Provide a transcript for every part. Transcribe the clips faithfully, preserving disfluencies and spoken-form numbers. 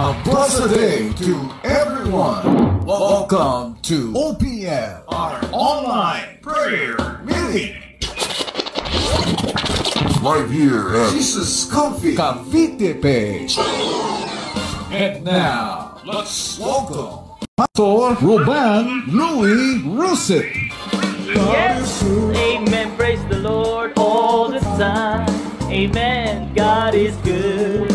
A blessed day to everyone. Welcome to O P M, our online prayer meeting. Live here at Jesus Coffee Cavite page. And now, let's welcome Pastor Ruben Louis Russet. Yes, amen, praise the Lord all the time. Amen, God is good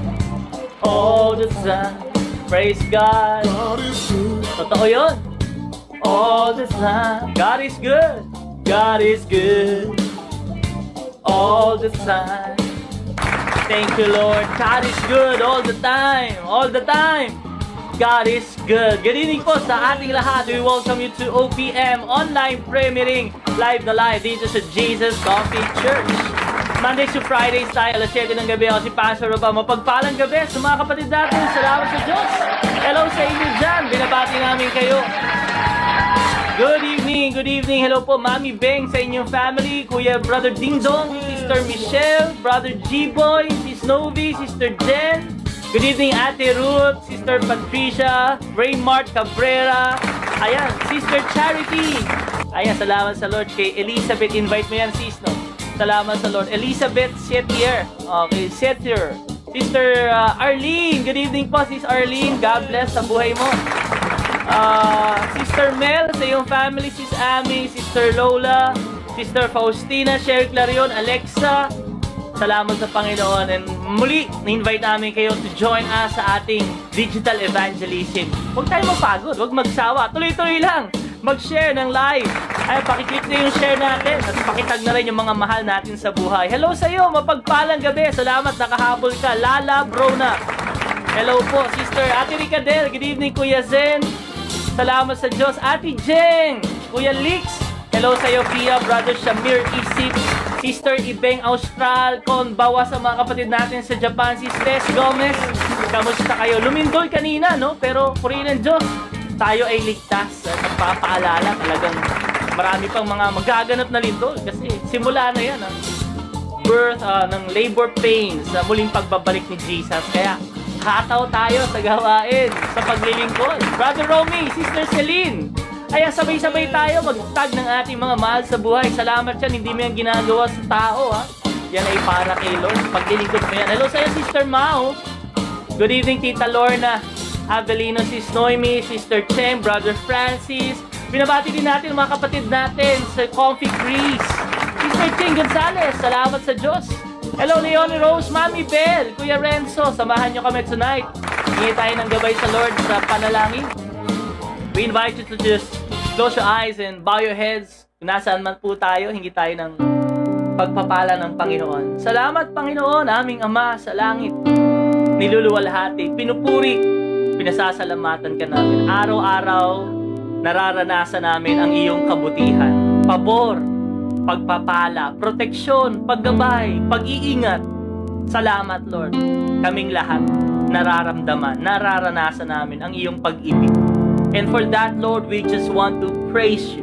all the time. Praise God. God is good. Totoo yun. All the time. God is good. God is good all the time. Thank you, Lord. God is good all the time. All the time. God is good. Good evening po sa ating lahat. We welcome you to O P M Online Prayer Meeting. Live na live dito sa Jesus Coffee Church. Mondays to Fridays tayo, alas siyete ng gabi. Ako si Pastor Ruben. Mapagpalang gabi sa mga kapatid natin. Salamat sa Diyos. Hello sa inyo dyan. Binabati namin kayo. Good evening, good evening. Hello po, Mami Beng sa inyong family. Kuya Brother Ding Dong, Sister Michelle, Brother G-Boy, Sis Novi, Sister Jen. Good evening, Ate Ruth, Sister Patricia, Raymart Cabrera. Ayan, Sister Charity. Ayan, salamat sa Lord. Kay Elizabeth, invite mo yan, sis, no? Salamat sa Lord. Elizabeth Setier. Okay, Setier. Sister uh, Arlene. Good evening po, Sis Arlene. God bless sa buhay mo. Uh, Sister Mel sa iyong family. Sis Amy, Sister Lola, Sister Faustina, Sherry Clarion, Alexa. Salamat sa Panginoon. And muli, na-invite namin kayo to join us sa ating digital evangelism. Huwag tayo magpagod, huwag magsawa. Tuloy-tuloy lang. Mag-share ng live. Ay, pakiclick na yung share natin at pakitag na rin yung mga mahal natin sa buhay. Hello sa iyo, mapagpalang gabi. Salamat, nakahabol ka. Lala Brona. Hello po, Sister Ate Ricadel. Good evening, Kuya Zen. Salamat sa Diyos. Ate Jeng, Kuya Lix. Hello sa iyo, Pia, Brother Shamir Isip, Sister Ibeng Austral, Konbawa sa mga kapatid natin sa Japan, Sis Tess Gomez. Kamusta kayo? Lumindol kanina, no? Pero purihin ng Diyos, tayo ay ligtas at nagpapaalala. Talagang marami pang mga magaganap na lindol kasi simula na yan, ah. Birth uh, ng labor pains sa muling pagbabalik ni Jesus. Kaya hataw tayo sa gawain, sa paglilingkod. Brother Romy, Sister Celine, ay sabay-sabay tayo magtag ng ating mga mahal sa buhay. Salamat yan, hindi mo yan ginagawa sa tao, ha. Yan ay para kay Lord. Paglilingkod mo yan. Hello sa'yo, Sister Mao. Good evening, Tita Lorna Avelino, Sis Noemi, Sister Cheng, Brother Francis. Binabati din natin mga kapatid natin sa Comfy Greece. Sister Cheng Gonzalez, salamat sa Diyos. Hello, Leonie Rose, Mami Bell, Kuya Renzo, samahan nyo kami tonight. Hingi tayo ng gabay sa Lord sa panalangin. We invite you to just close your eyes and bow your heads. Kung nasaan man po tayo, hingi tayo ng pagpapala ng Panginoon. Salamat, Panginoon, aming Ama sa langit. Niluluwalhati, pinupuri, pinasasalamatan ka namin. Araw-araw, nararanasan namin ang iyong kabutihan. Pabor, pagpapala, proteksyon, paggabay, pag-iingat. Salamat, Lord. Kaming lahat nararamdaman, nararanasan namin ang iyong pag-ibig. And for that, Lord, we just want to praise you.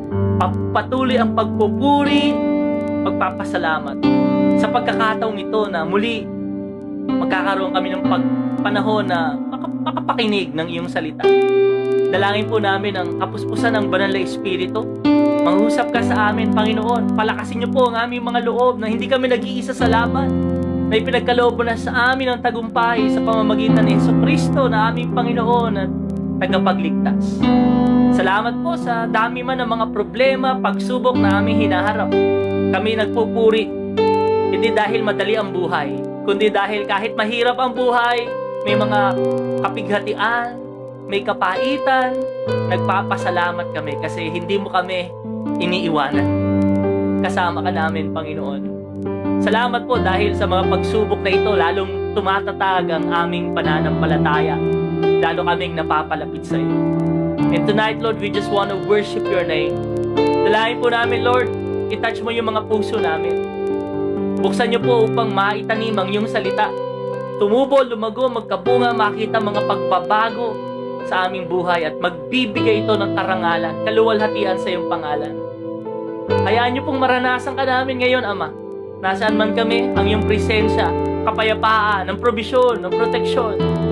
Patuloy ang pagpupuri, pagpapasalamat. Sa pagkakataong ito na muli, magkakaroon kami ng pagpanahon na makapakinig ng iyong salita. Dalangin po namin ang kapuspusan ng banal na Espiritu. Mangusap ka sa amin, Panginoon. Palakasin niyo po ang aming mga loob na hindi kami nag-iisa sa laban. Na ipinagkaloob na sa amin ang tagumpay sa pamamagitan ni Jesucristo na aming Panginoon at tagapagligtas. Salamat po sa dami man ng mga problema, pagsubok na aming hinaharap. Kami nagpupuri, hindi dahil madali ang buhay, kundi dahil kahit mahirap ang buhay, may mga kapighatian, may kapaitan, nagpapasalamat kami kasi hindi mo kami iniiwanan. Kasama ka namin, Panginoon. Salamat po dahil sa mga pagsubok na ito, lalong tumatatag ang aming pananampalataya. Lalo kaming napapalapit sa iyo. And tonight, Lord, we just want to worship your name. Dalahin po namin, Lord, itouch mo yung mga puso namin. Buksan niyo po upang maitanim ang iyong salita. Tumubo, lumago, magkabunga, makita mga pagbabago sa aming buhay at magbibigay ito ng karangalan, kaluwalhatian sa iyong pangalan. Hayaan niyo pong maranasan ka namin ngayon, Ama. Nasaan man kami, ang iyong presensya, kapayapaan, ng probisyon, ng proteksyon.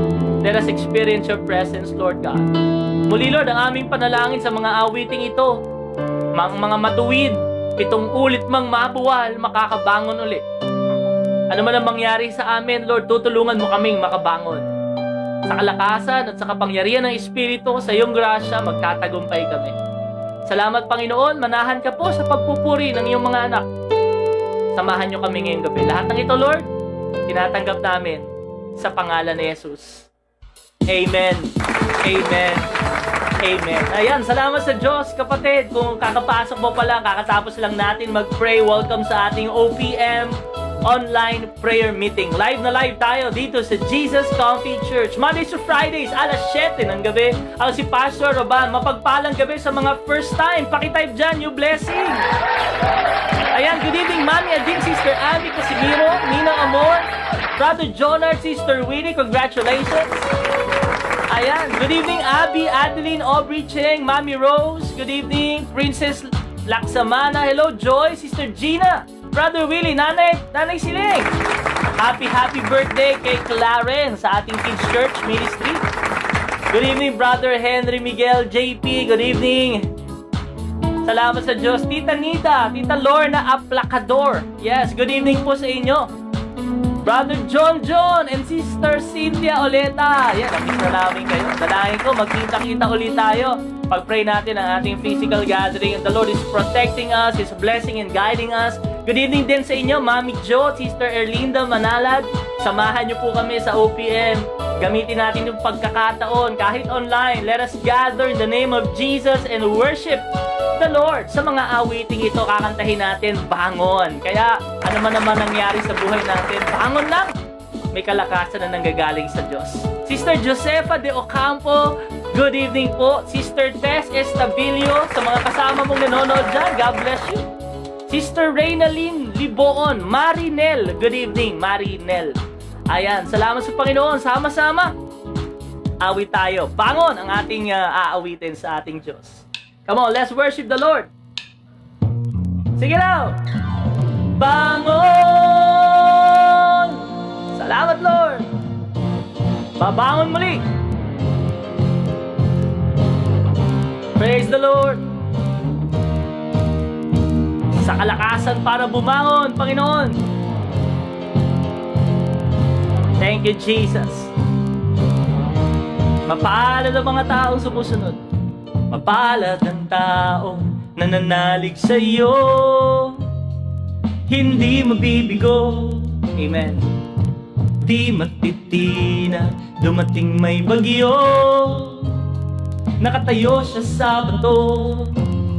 Let us experience your presence, Lord God. Muli, Lord, ang aming panalangin sa mga awiting ito, mga, mga matuwid, pitong ulit mang mabuwal, makakabangon ulit. Ano man ang mangyari sa amin, Lord, tutulungan mo kaming makabangon. Sa kalakasan at sa kapangyarihan ng Espiritu, sa iyong grasya, magtatagumpay kami. Salamat, Panginoon, manahan ka po sa pagpupuri ng iyong mga anak. Samahan niyo kami ngayong gabi. Lahat ng ito, Lord, tinatanggap namin sa pangalan ni Jesus. Amen. Amen. Amen. Ayan, salamat sa Diyos, kapatid. Kung kakapasok mo pa lang, kakatapos lang natin mag-pray, welcome sa ating O P M online prayer meeting. Live na live tayo dito sa Jesus Coffee Church. Mondays to Fridays, alas siyete ng gabi. Ako si Pastor Roban. Mapagpalang gabi sa mga first time. Pakitype dyan, new blessing. Ayan, good evening, Mami Ading, Sister Abby Casimiro, Nina Amor, Brother Jonard, Sister Winnie, congratulations. Ayan, good evening, Abby, Adeline, Aubrey Cheng, Mami Rose, good evening, Princess Laksamana, hello, Joy, Sister Gina, Brother Willie, Nanay, Nanay Siling. Happy, happy birthday kay Clarence sa ating Kids Church Ministry. Good evening, Brother Henry Miguel, J P, good evening. Salamat sa Diyos. Tita Nita, Tita Lorna Aplacador. Yes, good evening po sa inyo. Brother John John and Sister Cynthia Oleta. Yan, namiss na namin kayo. Dalangin ko, magkita-kita ulit tayo. Pag-pray natin ang ating physical gathering. And the Lord is protecting us, is blessing and guiding us. Good evening din sa inyo, Mami Jo, Sister Erlinda Manalad. Samahan niyo po kami sa O P M. Gamitin natin yung pagkakataon, kahit online. Let us gather in the name of Jesus and worship the Lord. Sa mga awiting ito, kakantahin natin, bangon. Kaya, ano man naman nangyari sa buhay natin, bangon lang. May kalakasan na nanggagaling sa Diyos. Sister Josefa de Ocampo, good evening po. Sister Tess Estabilio, sa mga kasama mong nanonood dyan, God bless you. Sister Reynalyn Liboon, Marinel, good evening, Marinel. Ayan, salamat sa Panginoon, sama-sama. Awit tayo. Bangon ang ating uh, aawitin sa ating Diyos. Come on, let's worship the Lord. Sige now. Bangon! Salamat, Lord. Babangon muli. Praise the Lord. Sa kalakasan para bumangon, Panginoon. Thank you, Jesus. Mapalad ang mga taong sumusunod. Mapalad ang taong nananalig sa iyo. Hindi mabibigo. Amen. Di matitina, dumating may bagyo. Nakatayo siya sa bato.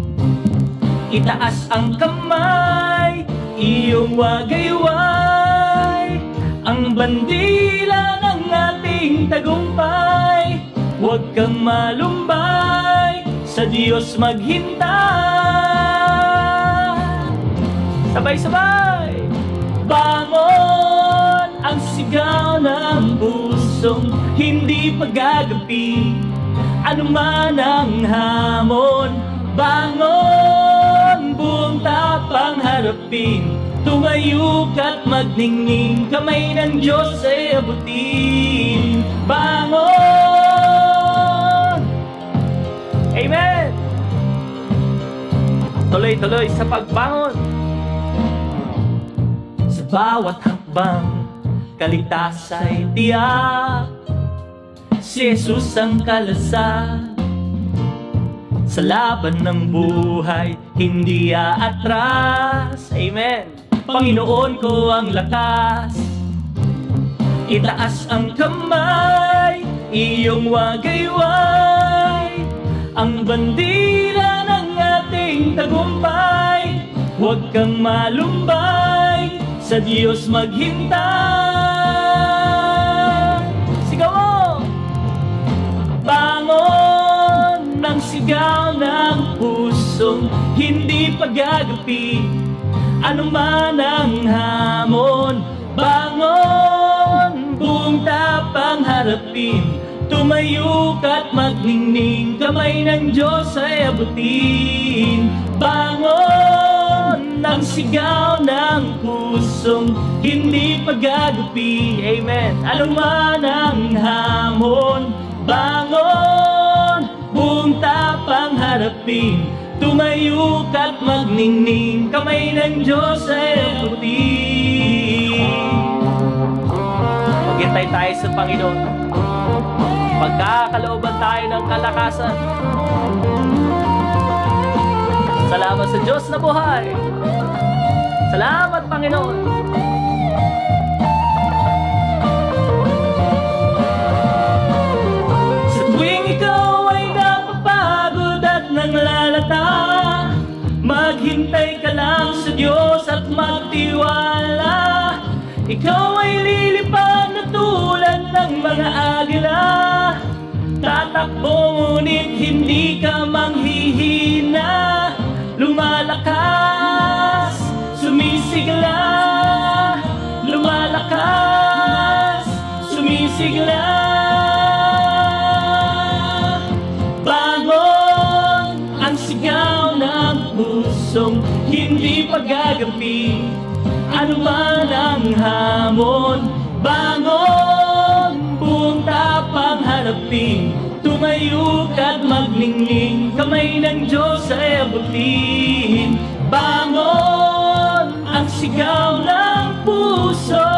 Itaas ang kamay, iyong wagayway, ang bandila ng ating tagumpay. Huwag kang malumbay, sa Diyos maghintay. Sabay-sabay. Bangon ang sigaw ng pusong hindi pagagapi, anuman ang hamon. Bangon, buong tapang harapin, tumayo ka't magningning, kamay ng Diyos ay abutin. Bangon! Amen! Tuloy-tuloy sa pagbangon. Sa bawat hakbang, kaligtas ay tiyak, si Jesus ang kalasag. Sa laban ng buhay, hindi aatras. Amen. Panginoon ko ang lakas. Itaas ang kamay, iyong wagayway, ang bandila ng ating tagumpay. Huwag kang malumbay, sa Diyos maghintay. Sigaw mo! Bangon ng sigaw ng pusong hindi pagagapi, anuman ang hamon. Bangon, buong tapang harapin, tumayo ka't magningning, kamay ng Diyos ay abutin. Bangon, ang sigaw ng pusong hindi pagagapi. Amen. Anuman ang hamon, bangon, buong tapang harapin. Tumayo ka't magningning, kamay ng Diyos ay abutin. Maghintay tayo sa Panginoon. Pagkakalooban tayo ng kalakasan. Salamat sa Diyos na buhay. Salamat, Panginoon. Sa tuwing ikaw ay napapagod at nanglalata, maghintay ka lang sa Diyos at magtiwala. Ikaw ay lilipad na tulad ng mga agila, tatakbo ngunit hindi ka manghihina. Lumalakas, sumisigla, lumalakas, sumisigla. Bangon, ang sigaw ng pusong hindi paggagampi. Ano man ang hamon, bangon, buong tapang harapin. Tumayo ka't magningning, kamay ng Diyos ay abutin. Bangon, ang sigaw ng puso.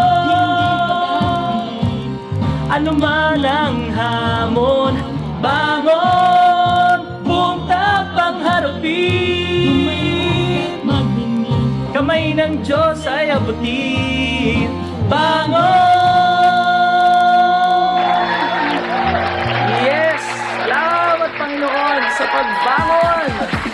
Ano man ang hamon, bangon, buong tapang harapin. Kamay ng Diyos ay abutin. Bangon! Yes! Salamat, Panginoon, sa pagbangon!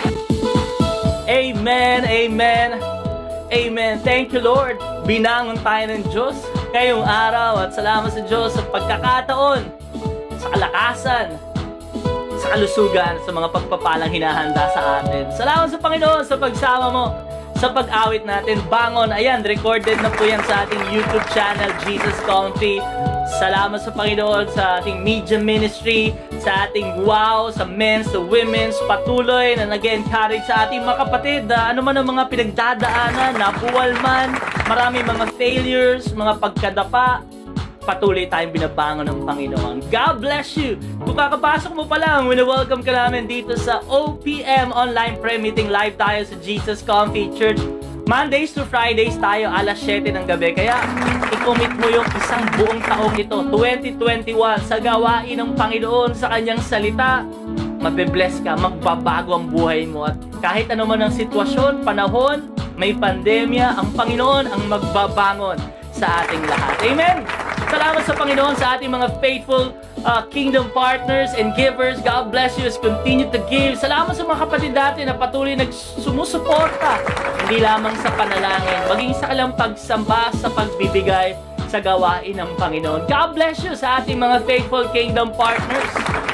Amen! Amen! Amen! Thank you, Lord! Binangon tayo ng Diyos ngayong araw at salamat sa Diyos sa pagkakataon, sa kalakasan, sa kalusugan, sa mga pagpapalang hinahanda sa atin. Salamat sa Panginoon sa pagsama mo sa pag-awit natin, Bangon. Ayan, recorded na po yan sa ating YouTube channel, Jesus Comfy. Salamat sa Panginoon sa ating media ministry, sa ating wow, sa men's, sa women's, patuloy na nag-encourage sa ating mga kapatid na ano man ang mga pinagdadaanan, nabuwal man, marami mga failures, mga pagkadapa, patuloy tayong binabangon ng Panginoon. God bless you! Kung kakapasok mo pa lang, wini-welcome ka namin dito sa O P M Online Prayer Meeting. Live tayo sa Jesus Comfy Church. Mondays to Fridays tayo, alas siyete ng gabi. Kaya, i-commit mo yung isang buong taong ito, twenty twenty-one, sa gawain ng Panginoon, sa Kanyang salita. Mabe-bless ka, magbabago ang buhay mo. At kahit ano man ang sitwasyon, panahon, may pandemya, ang Panginoon ang magbabangon sa ating lahat. Amen! Salamat sa Panginoon sa ating mga faithful uh, kingdom partners and givers. God bless you as continue to give. Salamat sa mga kapatid natin na patuloy nagsumusuporta, hindi lamang sa panalangin, maging sa kalang pagsamba, sa pagbibigay sa gawain ng Panginoon. God bless you sa ating mga faithful kingdom partners.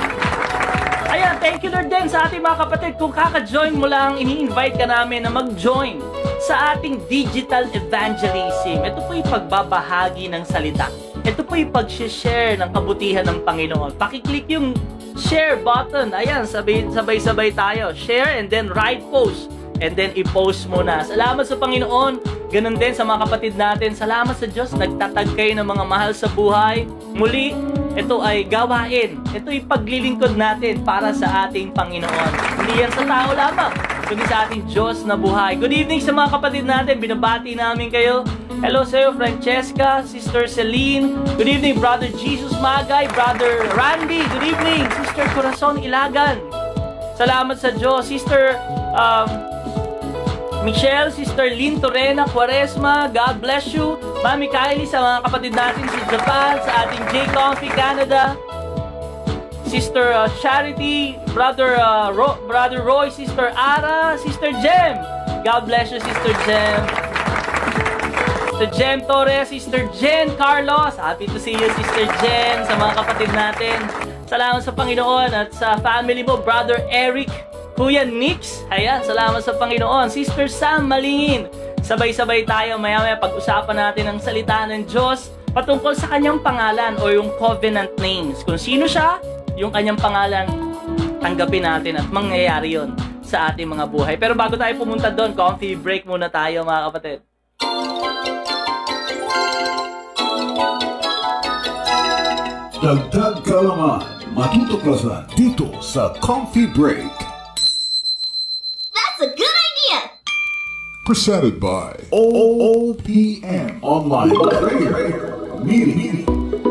Ayan, thank you Lord din sa ating mga kapatid. Kung kaka-join mo lang, ini-invite ka namin na mag-join sa ating digital evangelism. Ito po yung pagbabahagi ng salita. Ito po yung pag-share ng kabutihan ng Panginoon. Pakiclick yung share button. Ayan, sabay-sabay tayo. Share and then right post. And then i-post mo na. Salamat sa Panginoon. Ganun din sa mga kapatid natin. Salamat sa Diyos. Nagtatag kayo ng mga mahal sa buhay. Muli, ito ay gawain. Ito ay paglilingkod natin para sa ating Panginoon. Hindi yan sa tao lamang, kundi sa ating Diyos na buhay. Good evening sa mga kapatid natin. Binabati namin kayo. Hello sa iyo, Francesca, Sister Celine. Good evening, Brother Jesus Magay, Brother Randy. Good evening, Sister Corazon Ilagan. Salamat sa Diyos. Sister um, Michelle, Sister Lynn Torrena Quaresma. God bless you. Mami Kylie, sa mga kapatid natin sa Japan, sa ating J Comfy Canada. Sister uh, Charity, Brother uh, Ro Brother Roy, Sister Ara, Sister Jem. God bless you, Sister Jem. Sister Jem Torres, Sister Jen Carlos. Happy to see you, Sister Jen, sa mga kapatid natin. Salamat sa Panginoon at sa family mo, Brother Eric, Kuya Nix. Ayan, salamat sa Panginoon. Sister Sam Malingin. Sabay-sabay tayo, maya-maya pag-usapan natin ang salita ng Diyos patungkol sa kanyang pangalan o yung covenant names. Kung sino siya, yung kanyang pangalan, tanggapin natin at mangyayari yun sa ating mga buhay. Pero bago tayo pumunta doon, coffee break muna tayo mga kapatid. Dagdag kaalaman, matutuklasan dito sa Coffee Break. That's a good idea! Presented by O P M Online Prayer Meeting.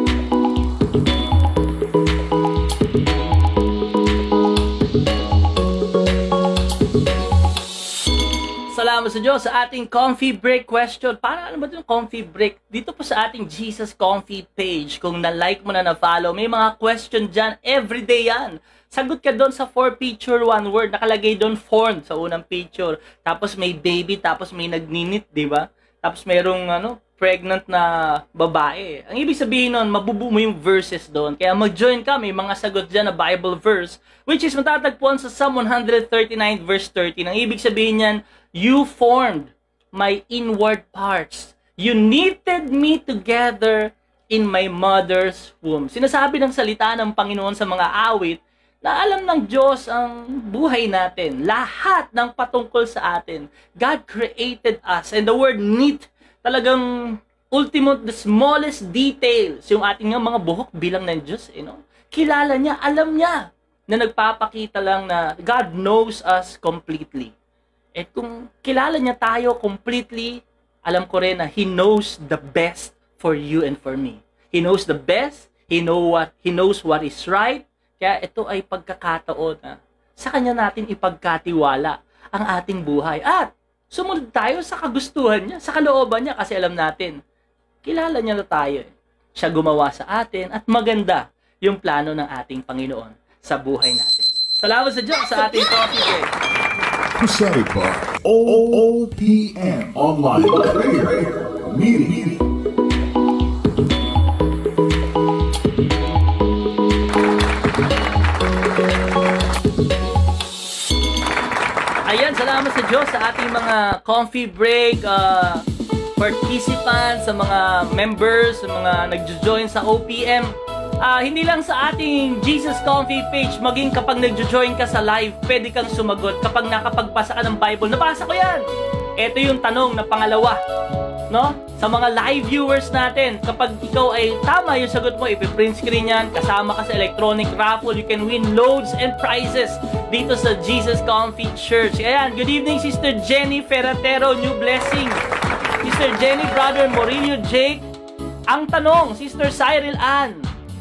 Salamat sa Diyos sa ating Coffee Break question. Para ano ba ito yung Coffee Break? Dito po sa ating Jesus Coffee page, kung na-like mo na na-follow, may mga question dyan. Everyday yan. Sagot ka doon sa four picture, one word. Nakalagay doon formed sa unang picture. Tapos may baby, tapos may nagninit, di ba? Tapos mayroong ano, pregnant na babae. Ang ibig sabihin nun, mabubuo mo yung verses doon. Kaya mag-join ka, may mga sagot dyan na Bible verse, which is matatagpuan sa Psalm one thirty-nine verse thirteen. Ang ibig sabihin yan, you formed my inward parts. You knitted me together in my mother's womb. Sinasabi ng salita ng Panginoon sa mga awit na alam ng Diyos ang buhay natin. Lahat ng patungkol sa atin. God created us. And the word knit, talagang ultimate, the smallest details. Yung ating mga buhok bilang ng Diyos. You know? Kilala niya, alam niya na nagpapakita lang na God knows us completely. At kung kilala niya tayo completely, alam ko rin na He knows the best for you and for me. He knows the best. He know what He knows what is right. Kaya ito ay pagkakataon na sa Kanya natin ipagkatiwala ang ating buhay. At sumunod tayo sa kagustuhan niya, sa kalooban niya, kasi alam natin, kilala niya na tayo. Siya gumawa sa atin at maganda yung plano ng ating Panginoon sa buhay natin. Salamat sa Diyos sa ating coffee break. Presented by O P M Online Prayer Meeting. Ayan, salamat sa Diyos sa ating mga coffee break uh, participants, sa mga members, sa mga nagjo-join sa O P M. Uh, hindi lang sa ating Jesus Coffee page, maging kapag nagjo-join ka sa live, pwede kang sumagot kapag nakapagbasa ka ng Bible. Nabasa ko yan! Ito yung tanong na pangalawa. No? Sa mga live viewers natin, kapag ikaw ay tama yung sagot mo, ipiprint screen yan, kasama ka sa electronic raffle, you can win loads and prizes dito sa Jesus Coffee Church. Ayan, good evening Sister Jenny Ferratero, New Blessing. Sister Jenny, Brother Morillo Jake. Ang tanong, Sister Cyril Ann,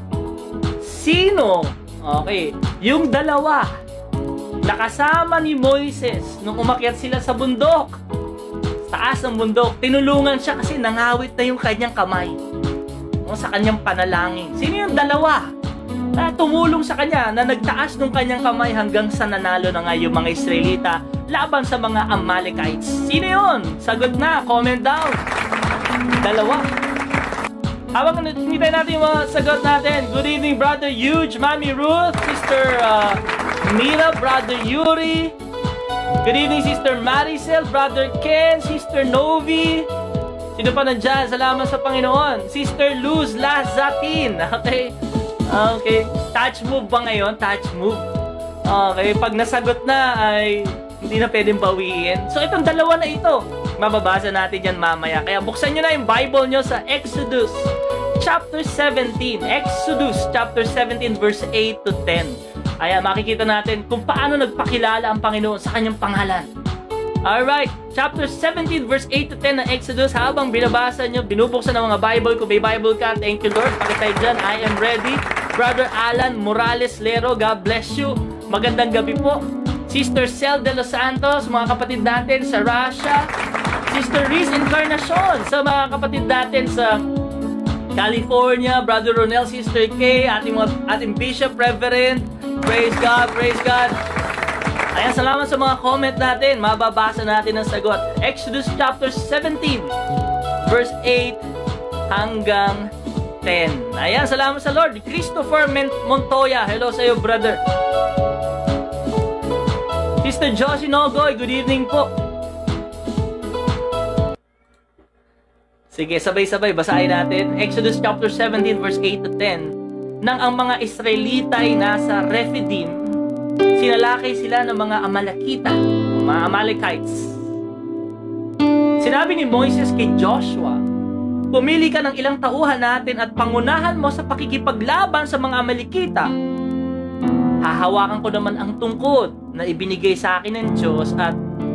sino, okay, yung dalawa nakasama ni Moises nung umakyat sila sa bundok, taas ng bundok, tinulungan siya kasi nangawit na yung kanyang kamay no, sa kanyang panalangin. Sino yung dalawa na tumulong sa kanya, na nagtaas ng kanyang kamay hanggang sa nanalo na nga yung mga Israelita laban sa mga Amalekites? Sino yun? Sagot na, comment down. Dalawa. Habang hinintay natin yung mga sagot natin, good evening Brother Huge, Mami Ruth, Sister uh, Mira, Brother Yuri. Good evening Sister Maricel, Brother Ken, Sister Novi. Sino pa nandyan? Salamat sa Panginoon. Sister Luz Lazatin. Okay. Okay. Touch move ba ngayon? Touch move. Okay. Pag nasagot na ay hindi na pwedeng bawiin. So itong dalawa na ito, mababasa natin yan mamaya. Kaya buksan nyo na yung Bible nyo sa Exodus chapter seventeen. Exodus chapter seventeen verse eight to ten. Ayan, makikita natin kung paano nagpakilala ang Panginoon sa kanyang pangalan. Alright, chapter seventeen verse eight to ten ng Exodus. Habang binabasa nyo, binubuksan ng mga Bible. Kung may Bible ka, thank you Lord. Pakitype dyan, I am ready. Brother Alan Morales Lero, God bless you. Magandang gabi po. Sister Cel de los Santos, mga kapatid natin sa Russia. Sister Riz Encarnacion, sa mga kapatid natin sa California. Brother Ronel, Sister Kay, ating, mga, ating Bishop, Reverend. Praise God, praise God. Ayan, salamat sa mga comment natin. Mababasa natin ang sagot. Exodus chapter seventeen, verse eight hanggang ten. Ayan, salamat sa Lord. Christopher Montoya, hello sa iyo, brother. Sister Josie Nogoy, good evening po. Sige, sabay-sabay, basahin natin. Exodus chapter seventeen, verse eight to ten. Nang ang mga Israelita ay nasa Rephidim, Sinalakay sila ng mga Amalekita, mga Amalekites. Sinabi ni Moises kay Joshua, pumili ka ng ilang tauhan natin at pangunahan mo sa pakikipaglaban sa mga Amalekita. Hahawakan ko naman ang tungkod na ibinigay sa akin ng Diyos at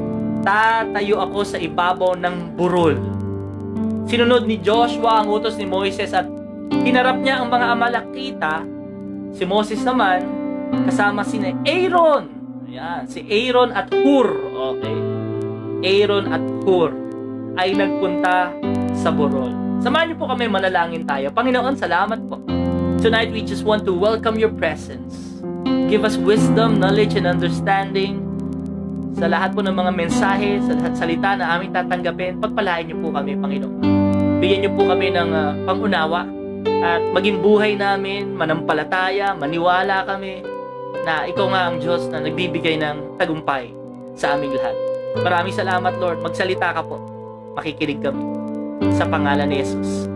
tatayo ako sa ibabaw ng burol. Sinunod ni Joshua ang utos ni Moises at hinarap niya ang mga Amalekita. Si Moses naman, kasama si Aaron. Ayan, si Aaron at Hur. Okay. Aaron at Hur ay nagpunta sa burol. Samahan niyo po kami, manalangin tayo. Panginoon, salamat po. Tonight, we just want to welcome your presence. Give us wisdom, knowledge, and understanding sa lahat po ng mga mensahe, sa lahat salita na aming tatanggapin. Pagpalain niyo po kami, Panginoon. Bigyan niyo po kami ng uh, pangunawa at maging buhay namin, manampalataya, maniwala kami na ikaw nga ang Diyos na nagbibigay ng tagumpay sa aming lahat. Maraming salamat, Lord. Magsalita ka po. Makikinig kami. Sa pangalan ni Jesus.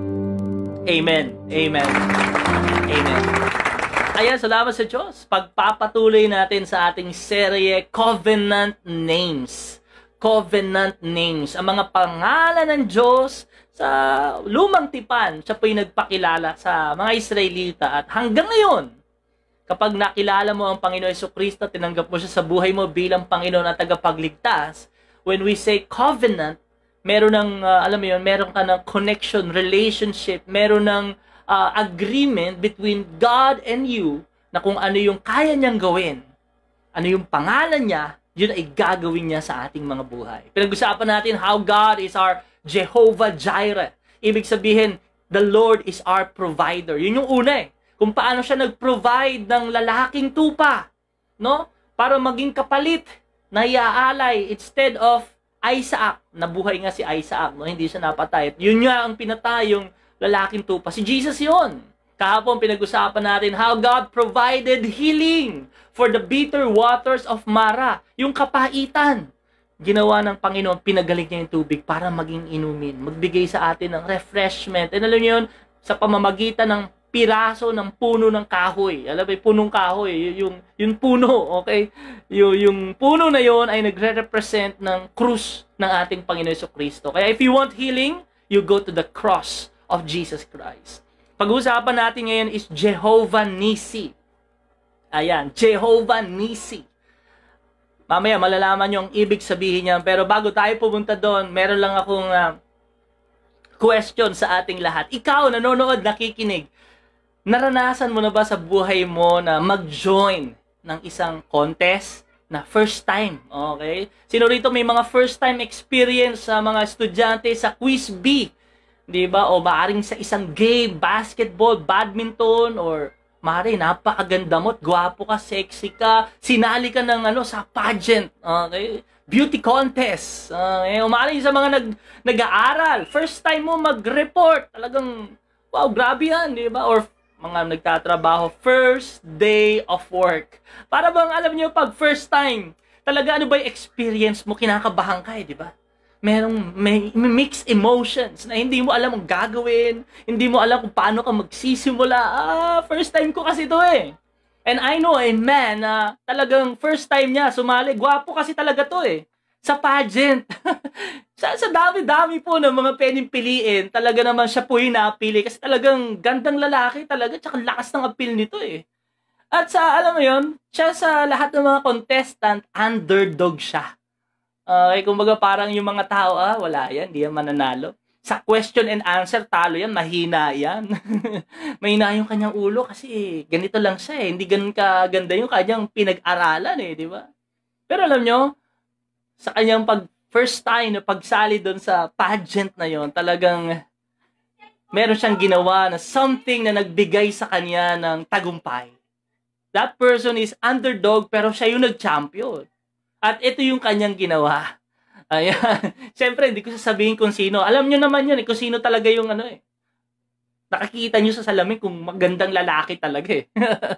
Amen. Amen. Amen. Ayan, salamat sa Diyos. Pagpapatuloy natin sa ating serye, Covenant Names. Covenant Names. Ang mga pangalan ng Diyos sa lumang tipan. Siya po'y nagpakilala sa mga Israelita. At hanggang ngayon, kapag nakilala mo ang Panginoon Jesucristo, tinanggap mo siya sa buhay mo bilang Panginoon at tagapagligtas, when we say covenant, meron ng, uh, alam mo yun, meron ka ng connection, relationship, meron ng uh, agreement between God and you na kung ano yung kaya niyang gawin, ano yung pangalan niya, yun ay gagawin niya sa ating mga buhay. Pinag-usapan natin how God is our Jehovah Jireh. Ibig sabihin, the Lord is our provider. Yun yung una eh. Kung paano siya nag-provide ng lalaking tupa, no? Para maging kapalit na iaalay instead of Isaac. Nabuhay nga si Isaac, no? Hindi siya napatay. Yun nga ang pinatay, yung lalaking tupa. Si Jesus yun. Kahapon pinag-usapan natin how God provided healing for the bitter waters of Mara. Yung kapaitan. Ginawa ng Panginoon, pinagaling niya yung tubig para maging inumin. Magbigay sa atin ng refreshment. And alam niyo yun, sa pamamagitan ng piraso ng puno ng kahoy. Alam mo, punong kahoy, yung, yung puno, okay? Yung, yung puno na yon ay nagre-represent ng krus ng ating Panginoon Jesucristo. Kaya if you want healing, you go to the cross of Jesus Christ. Pag-uusapan natin ngayon is Jehovah Nissi. Ayan, Jehovah Nissi. Mamaya malalaman nyo ang ibig sabihin niya. Pero bago tayo pumunta doon, meron lang akong uh, question sa ating lahat. Ikaw, nanonood, nakikinig, naranasan mo na ba sa buhay mo na mag-join ng isang contest na first time? Okay? Sino rito may mga first time experience sa mga estudyante sa Quiz B? Di ba? O maaring sa isang game, basketball, badminton, or maaring napakaganda mo, gwapo ka, sexy ka, sinali ka ng ano, sa pageant. Okay? Beauty contest. Okay? O maaring sa mga nag, nag-aaral, first time mo mag-report, talagang, wow, grabe yan, di ba? Or mga nagtatrabaho, first day of work. Para bang alam niyo pag first time, talaga ano ba yung experience mo, kinakabahan ka eh, di ba? Merong may, may mixed emotions na hindi mo alam ang gagawin, hindi mo alam kung paano ka magsisimula. Ah, first time ko kasi to eh. And I know a man na uh, talagang first time niya sumali, gwapo kasi talaga to eh. Sa pageant. sa, sa dami-dami po ng mga pwedeng piliin, talaga naman siya po yung napili kasi talagang gandang lalaki talaga, tsaka lakas ng appeal nito eh. At sa, alam mo yon, siya sa lahat ng mga contestant, underdog siya. Okay, kumbaga parang yung mga tao, ah, wala yan, di yan mananalo. Sa question and answer, talo yan, mahina yan. Mahina yung kanyang ulo kasi eh, ganito lang siya eh, hindi ganun kaganda yung kanyang pinag-aralan eh, di ba? Pero alam nyo, sa kanyang pag first time na pagsali doon sa pageant na yon, talagang meron siyang ginawa na something na nagbigay sa kanya ng tagumpay. That person is underdog pero siya yung nag-champion. At ito yung kanyang ginawa. Ayan. Siyempre, hindi ko sasabihin kung sino. Alam nyo naman yun eh, kung sino talaga yung ano eh. Nakakita nyo sa salamin kung magandang lalaki talaga eh.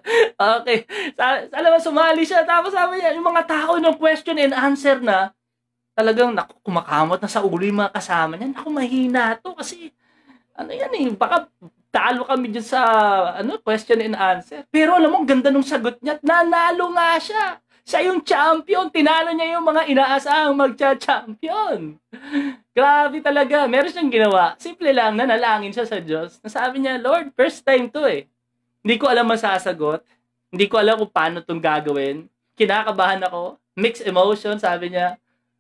Okay. Sa, alam mo, sumali siya. Tapos sabi niya, yung mga tao ng question and answer na, talagang naku, kumakamot na sa ulo yung mga kasama niya. Naku, mahina to kasi, ano yan eh, baka talo kami dyan sa ano, question and answer. Pero alam mo, ganda nung sagot niya at nanalo nga siya. Siya yung champion. Tinalo niya yung mga inaasahang magcha-champion. Grabe talaga. Meron siyang ginawa. Simple lang, nanalangin siya sa Diyos. Nasabi niya, Lord, first time to eh. Hindi ko alam masasagot. Hindi ko alam kung paano itong gagawin. Kinakabahan ako. Mixed emotion, sabi niya.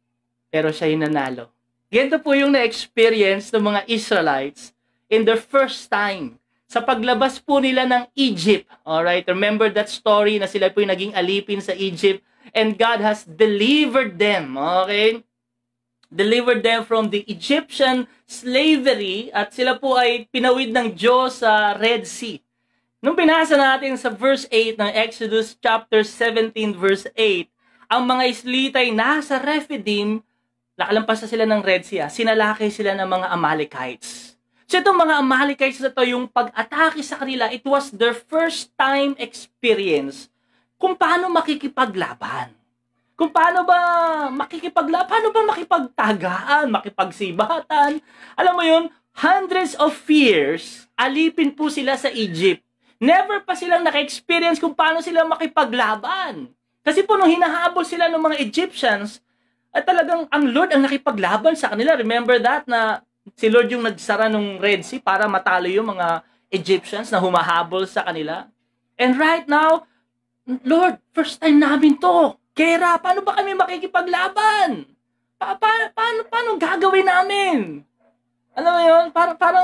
Pero siya yung nanalo. Ganito po yung na-experience ng mga Israelites in their first time. Sa paglabas po nila ng Egypt. Alright, remember that story na sila po yung naging alipin sa Egypt and God has delivered them. Okay? Delivered them from the Egyptian slavery at sila po ay pinawid ng Diyos sa Red Sea. Nung binasa natin sa verse eight ng Exodus chapter seventeen verse eight, ang mga Israelita ay nasa Rephidim, nakalampas na sila ng Red Sea, sinalakay sila ng mga Amalekites. So itong mga Amalekites na to, yung pag-atake sa kanila, it was their first time experience kung paano makikipaglaban. Kung paano ba makikipaglaban, paano ba makipagtagaan, makipagsibatan. Alam mo yun, hundreds of years, alipin po sila sa Egypt. Never pa silang naka-experience kung paano sila makipaglaban. Kasi po nung hinahabol sila ng mga Egyptians, at talagang ang Lord ang nakipaglaban sa kanila. Remember that na si Lord yung nagsara ng Red Sea para matalo yung mga Egyptians na humahabol sa kanila. And right now, Lord, first time namin to. Kera, paano ba kami makikipaglaban? Pa pa paano, paano gagawin namin? Alam mo yun? Parang, parang,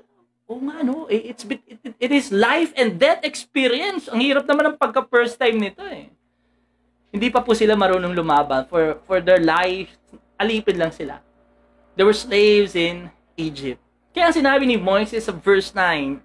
oh nga no, it's, it, it, it is life and death experience. Ang hirap naman ng pagka-first time nito eh. Hindi pa po sila marunong lumaban. For, for their life, alipin lang sila. There were slaves in Egypt. Kaya sinabi ni Moises sa verse nine,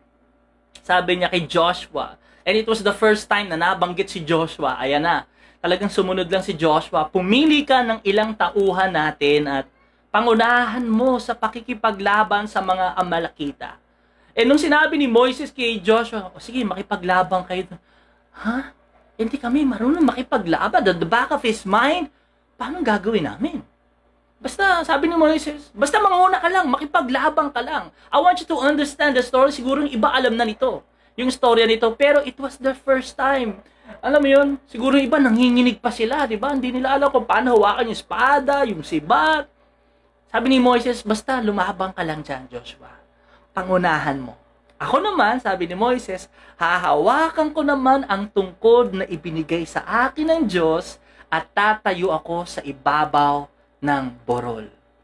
sabi niya kay Joshua, and it was the first time na nabanggit si Joshua, ayan na, talagang sumunod lang si Joshua, pumili ka ng ilang tauhan natin at pangunahan mo sa pakikipaglaban sa mga Amalekita. And nung sinabi ni Moises kay Joshua, oh, sige, makipaglaban kayo. Ha? Hindi kami marunong makipaglaban. At the back of his mind, paano gagawin namin? Basta, sabi ni Moises, basta manguna ka lang, makipaglabang ka lang. I want you to understand the story. Siguro yung iba alam na nito, yung storya nito. Pero it was their first time. Alam mo yun, siguro yung iba nanginginig pa sila, di ba? Hindi nila alam kung paano hawakan yung espada, yung sibat. Sabi ni Moises, basta lumabang ka lang dyan, Joshua. Pangunahan mo. Ako naman, sabi ni Moises, hahawakan ko naman ang tungkod na ibinigay sa akin ng Diyos at tatayo ako sa ibabaw ng borol.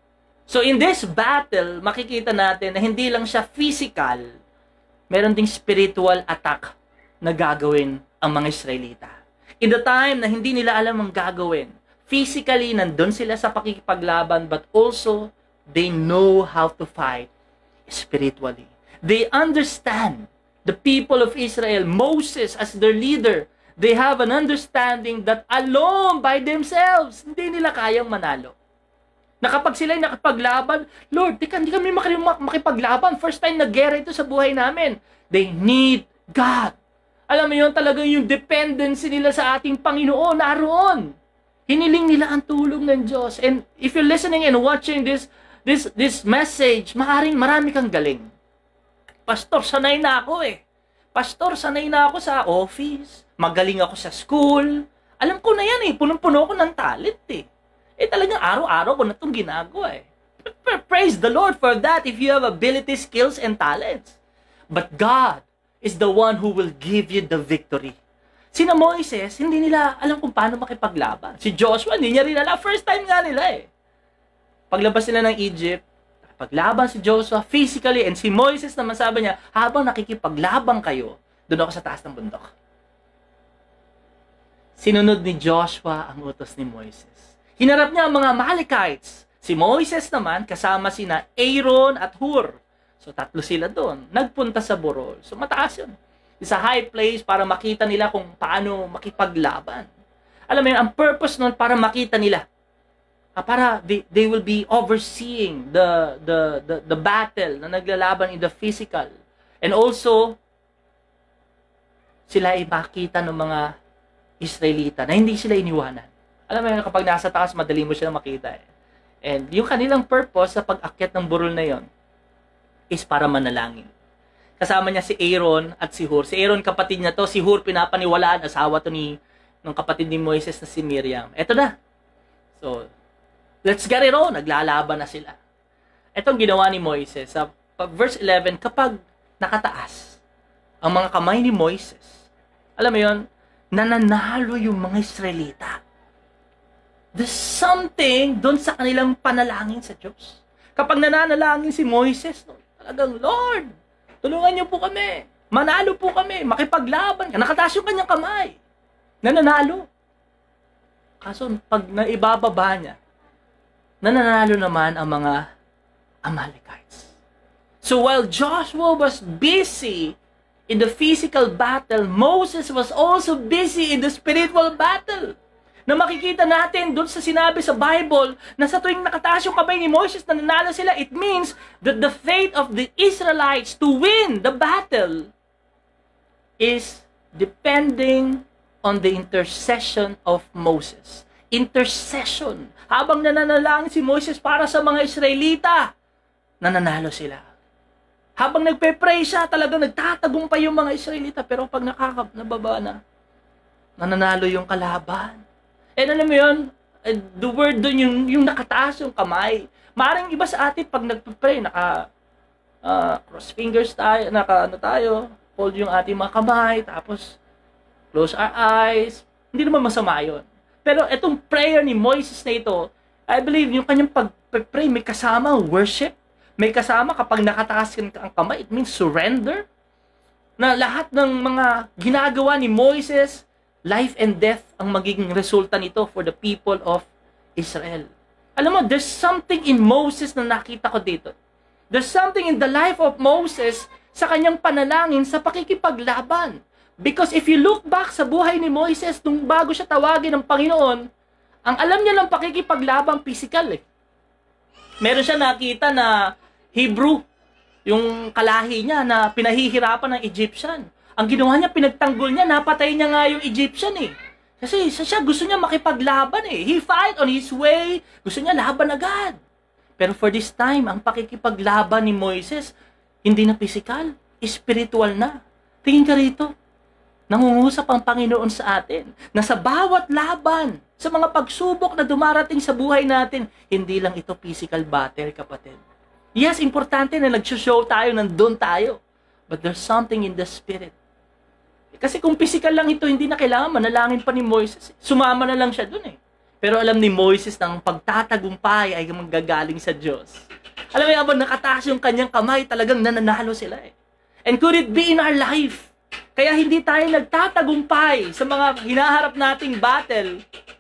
So in this battle, makikita natin na hindi lang siya physical, meron ding spiritual attack na gagawin ang mga Israelita. In the time na hindi nila alam ang gagawin, physically nandun sila sa pakikipaglaban, but also they know how to fight spiritually. They understand the people of Israel, Moses as their leader, they have an understanding that alone by themselves, hindi nila kayang manalo. Na kapag sila'y nakapaglaban, Lord, di, di kami makipaglaban. First time na gera ito sa buhay namin. They need God. Alam mo yun, talagang yung dependency nila sa ating Panginoon, naroon. Hiniling nila ang tulong ng Diyos. And if you're listening and watching this, this, this message, maaaring marami kang galing. Pastor, sanay na ako eh. Pastor, sanay na ako sa office. Magaling ako sa school. Alam ko na yan eh. Punong-puno ko ng talent eh. Eh talagang araw-araw ko na itong ginagawa eh. Praise the Lord for that if you have ability, skills, and talents. But God is the one who will give you the victory. Sina Moises, hindi nila alam kung paano makipaglaban. Si Joshua, hindi niya rin alam. First time nga nila eh. Paglabas nila ng Egypt, paglaban si Joshua physically, and si Moises naman sabi niya, habang nakikipaglabang kayo, doon ako sa taas ng bundok. Sinunod ni Joshua ang utos ni Moises. Hinarap niya ang mga Amalekites. Si Moises naman, kasama sina Aaron at Hur. So tatlo sila doon. Nagpunta sa burol. So mataas yun. Sa high place para makita nila kung paano makipaglaban. Alam mo yun, ang purpose nun para makita nila. Ah, para they, they will be overseeing the, the, the, the battle na naglalaban in the physical. And also, sila ay makita ng mga Israelita na hindi sila iniwanan. Alam mo yun, kapag nasa taas, madali mo siya makita eh. And yung kanilang purpose sa pag-akyat ng burol na yon is para manalangin. Kasama niya si Aaron at si Hur. Si Aaron, kapatid niya to. Si Hur, pinapaniwalaan, asawa to ni, ng kapatid ni Moises na si Miriam. Eto na. So, let's get it on. Naglalaban na sila. Etong ginawa ni Moises. Sa verse eleven, kapag nakataas ang mga kamay ni Moises, alam mo yon, nananalo yung mga Israelita. There's something doon sa kanilang panalangin sa Diyos. Kapag nananalangin si Moises, no, talagang, Lord, tulungan niyo po kami. Manalo po kami. Makipaglaban ka. Nakataas yung kanyang kamay. Nananalo. Kaso, pag naibababa niya, nananalo naman ang mga Amalekites. So, while Joshua was busy in the physical battle, Moses was also busy in the spiritual battle. Na makikita natin doon sa sinabi sa Bible na sa tuwing nakataas yung kamay ni Moses na nanalo sila, it means that the faith of the Israelites to win the battle is depending on the intercession of Moses. Intercession. Habang nananalangin si Moses para sa mga Israelita, nananalo sila. Habang nagpe-pray siya, talagang nagtatagumpay yung mga Israelita, pero pag nakakab nababa na, nananalo yung kalaban. And alam mo yun, the word doon, yung, yung nakataas yung kamay. Maring iba sa atin, pag nagpe-pray, naka uh, cross fingers tayo, naka ano tayo, hold yung ating mga kamay, tapos close our eyes. Hindi naman masama yun. Pero itong prayer ni Moises na ito, I believe yung kanyang pag-pray, may kasama worship, may kasama kapag nakataas ang kamay, it means surrender. Na lahat ng mga ginagawa ni Moises, life and death ang magiging resulta nito for the people of Israel. Alam mo, there's something in Moses na nakita ko dito. There's something in the life of Moses sa kanyang panalangin sa pakikipaglaban. Because if you look back sa buhay ni Moises nung bago siya tawagin ng Panginoon, ang alam niya lang pakikipaglabang physical eh. Meron siya nakita na Hebrew, yung kalahi niya na pinahihirapan ng Egyptian. Ang ginawa niya, pinagtanggol niya, napatay niya nga yung Egyptian eh. Kasi siya gusto niya makipaglaban eh. He fight on his way, gusto niya laban agad. Pero for this time, ang pakikipaglaban ni Moises, hindi na physical, spiritual na. Tingin ka rito, nangungusap ang Panginoon sa atin, na sa bawat laban, sa mga pagsubok na dumarating sa buhay natin, hindi lang ito physical battle, kapatid. Yes, importante na nag-show tayo, nandun tayo. But there's something in the spirit. Kasi kung physical lang ito, hindi na kailangan manalangin pa ni Moises. Sumama na lang siya dun eh. Pero alam ni Moises na ang pagtatagumpay ay manggagaling sa Diyos. Alam mo yung habang nakataas yung kanyang kamay, talagang nananalo sila eh. And could it be in our life? Kaya hindi tayo nagtatagumpay sa mga hinaharap nating battle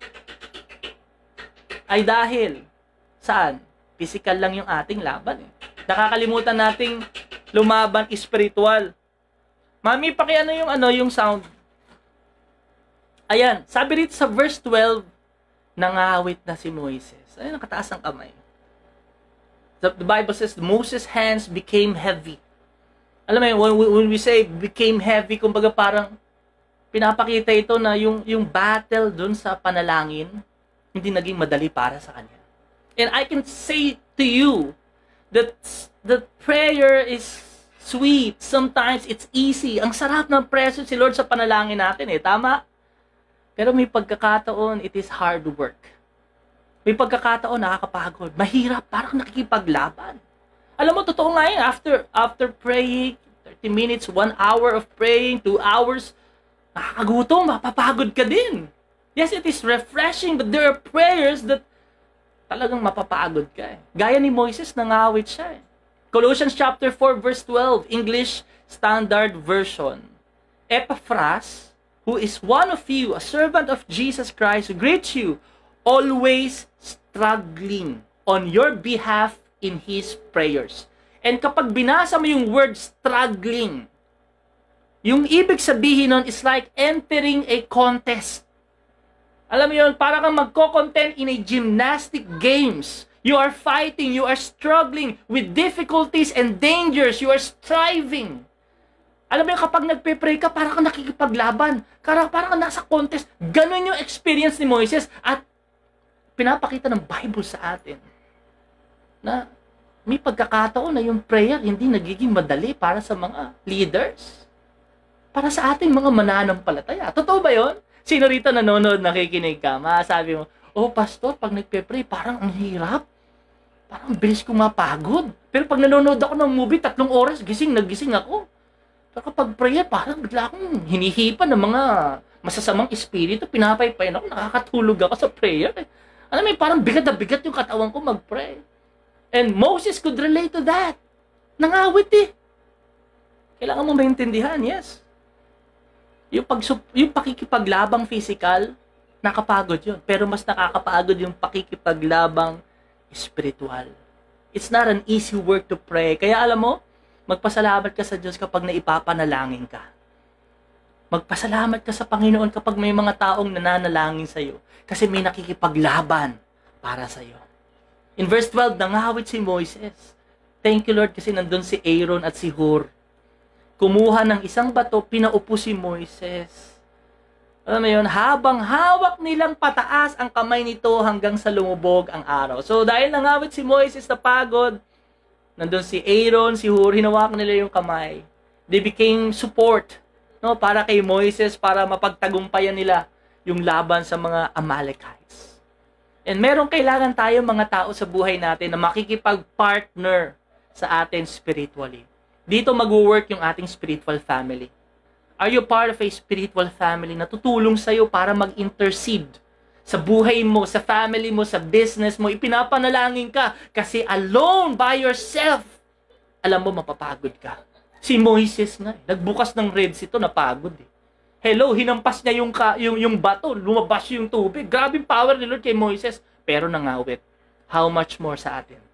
ay dahil saan? Physical lang yung ating laban eh. Nakakalimutan nating lumaban spiritual. Mami, pakiano yung ano, yung sound. Ayan, sabi rito sa verse twelve, nangawit na si Moises. Ayun, nakataas ang kamay. The, the Bible says, Moses' hands became heavy. Alam mo, when, when we say became heavy, kumbaga parang pinapakita ito na yung, yung battle dun sa panalangin, hindi naging madali para sa kanya. And I can say to you that the prayer is sweet. Sometimes it's easy. Ang sarap ng presence si Lord sa panalangin natin eh. Tama? Pero may pagkakataon, it is hard work. May pagkakataon, nakakapagod. Mahirap, parang nakikipaglaban. Alam mo, totoo nga yun. After, after praying, thirty minutes, one hour of praying, two hours, nakakagutom, mapapagod ka din. Yes, it is refreshing, but there are prayers that talagang mapapagod ka eh. Gaya ni Moises, nangawit siya eh. Colossians chapter four verse twelve, English Standard Version. Epaphras, who is one of you, a servant of Jesus Christ, who greets you, always struggling on your behalf in His prayers. And kapag binasa mo yung word struggling, yung ibig sabihin nun is like entering a contest. Alam mo yun, para kang magko-content in a gymnastic games. You are fighting, you are struggling with difficulties and dangers, you are striving. Alam mo yun, kapag nagpe-pray ka, parang kang nakikipaglaban. Parang, parang kang nasa contest. Ganon yung experience ni Moises. At pinapakita ng Bible sa atin na may pagkakataon na yung prayer hindi nagiging madali para sa mga leaders. Para sa ating mga mananampalataya. Totoo ba yun? Sino rito nanonood, nakikinig ka, masasabi mo, oh, pastor, pag nagpe-pray, parang ang hirap. Parang bilis ko mapagod. Pero pag nanonood ako ng movie, tatlong oras, gising, nagising ako. Pero kapag prayer, parang bigla akong hinihipan ng mga masasamang espiritu, pinapaypayan ako, nakakatulog ako sa prayer. Alam mo, parang bigat na bigat yung katawan ko mag-pray. And Moses could relate to that. Nangawit eh. Kailangan mo maintindihan, yes. Yung, pag, yung pakikipaglabang physical, nakapagod yun. Pero mas nakakapagod yung pakikipaglabang spiritual. It's not an easy work to pray. Kaya alam mo, magpasalamat ka sa Diyos kapag naipapanalangin ka. Magpasalamat ka sa Panginoon kapag may mga taong nananalangin sa iyo. Kasi may nakikipaglaban para sa iyo. In verse twelve, nangawit si Moises. Thank you Lord kasi nandun si Aaron at si Hur. Kumuha ng isang bato, pinaupo si Moises. Alam mo yun, habang hawak nilang pataas ang kamay nito hanggang sa lumubog ang araw. So dahil nangawit si Moises na pagod, nandun si Aaron, si Hur, hinawakan nila yung kamay. They became support, no, para kay Moises, para mapagtagumpayan nila yung laban sa mga Amalekites. And meron kailangan tayo mga tao sa buhay natin na makikipag-partner sa atin spiritually. Dito mag-work yung ating spiritual family. Are you part of a spiritual family na tutulong sa'yo para mag-intercede sa buhay mo, sa family mo, sa business mo? Ipinapanalangin ka kasi alone by yourself, alam mo, mapapagod ka. Si Moises nga, nagbukas ng Red Sea to, napagod eh. Hello, hinampas niya yung, ka, yung, yung bato, lumabas yung tubig. Grabe yung power ni Lord kay Moises, pero nangawit. How much more sa atin?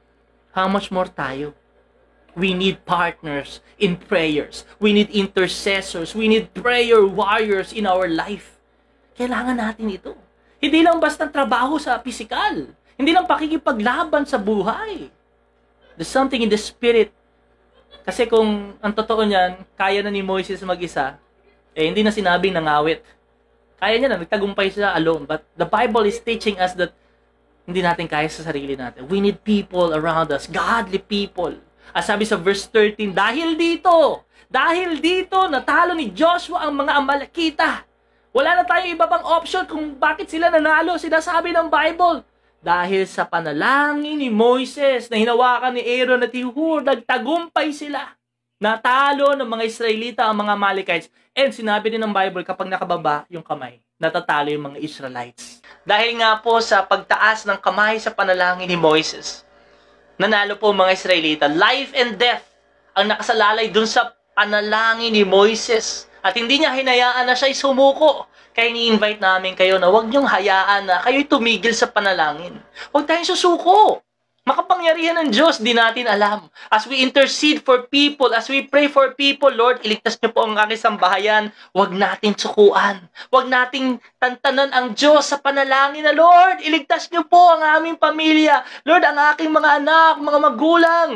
How much more tayo? We need partners in prayers. We need intercessors. We need prayer warriors in our life. Kailangan natin ito. Hindi lang basta trabaho sa pisikal. Hindi lang pakikipaglaban sa buhay. There's something in the spirit. Kasi kung ang totoo niyan, kaya na ni Moises mag-isa, eh hindi na sinabing nangawit. Kaya niya na, nagtagumpay siya alone. But the Bible is teaching us that hindi natin kaya sa sarili natin. We need people around us, godly people. As sabi sa verse thirteen, dahil dito, dahil dito, natalo ni Joshua ang mga Amalekita. Wala na tayong iba pang option kung bakit sila nanalo, sinasabi ng Bible. Dahil sa panalangin ni Moises na hinawakan ni Aaron at Hur, nagtagumpay sila. Natalo ng mga Israelita ang mga Amalekites. And sinabi din ng Bible, kapag nakababa yung kamay, natatalo yung mga Israelites. Dahil nga po sa pagtaas ng kamay sa panalangin ni Moises, nanalo po mga Israelita. Life and death ang nakasalalay dun sa panalangin ni Moises. At hindi niya hinayaan na siya'y sumuko. Kaya ni-invite namin kayo na huwag niyong hayaan na kayo'y tumigil sa panalangin. Huwag tayong susuko. Makapangyarihan ng Diyos, di natin alam. As we intercede for people, as we pray for people, Lord, iligtas niyo po ang aking sambahayan. Huwag natin sukuan. Huwag nating tantanan ang Diyos sa panalangin na, Lord, iligtas niyo po ang aming pamilya. Lord, ang aking mga anak, mga magulang.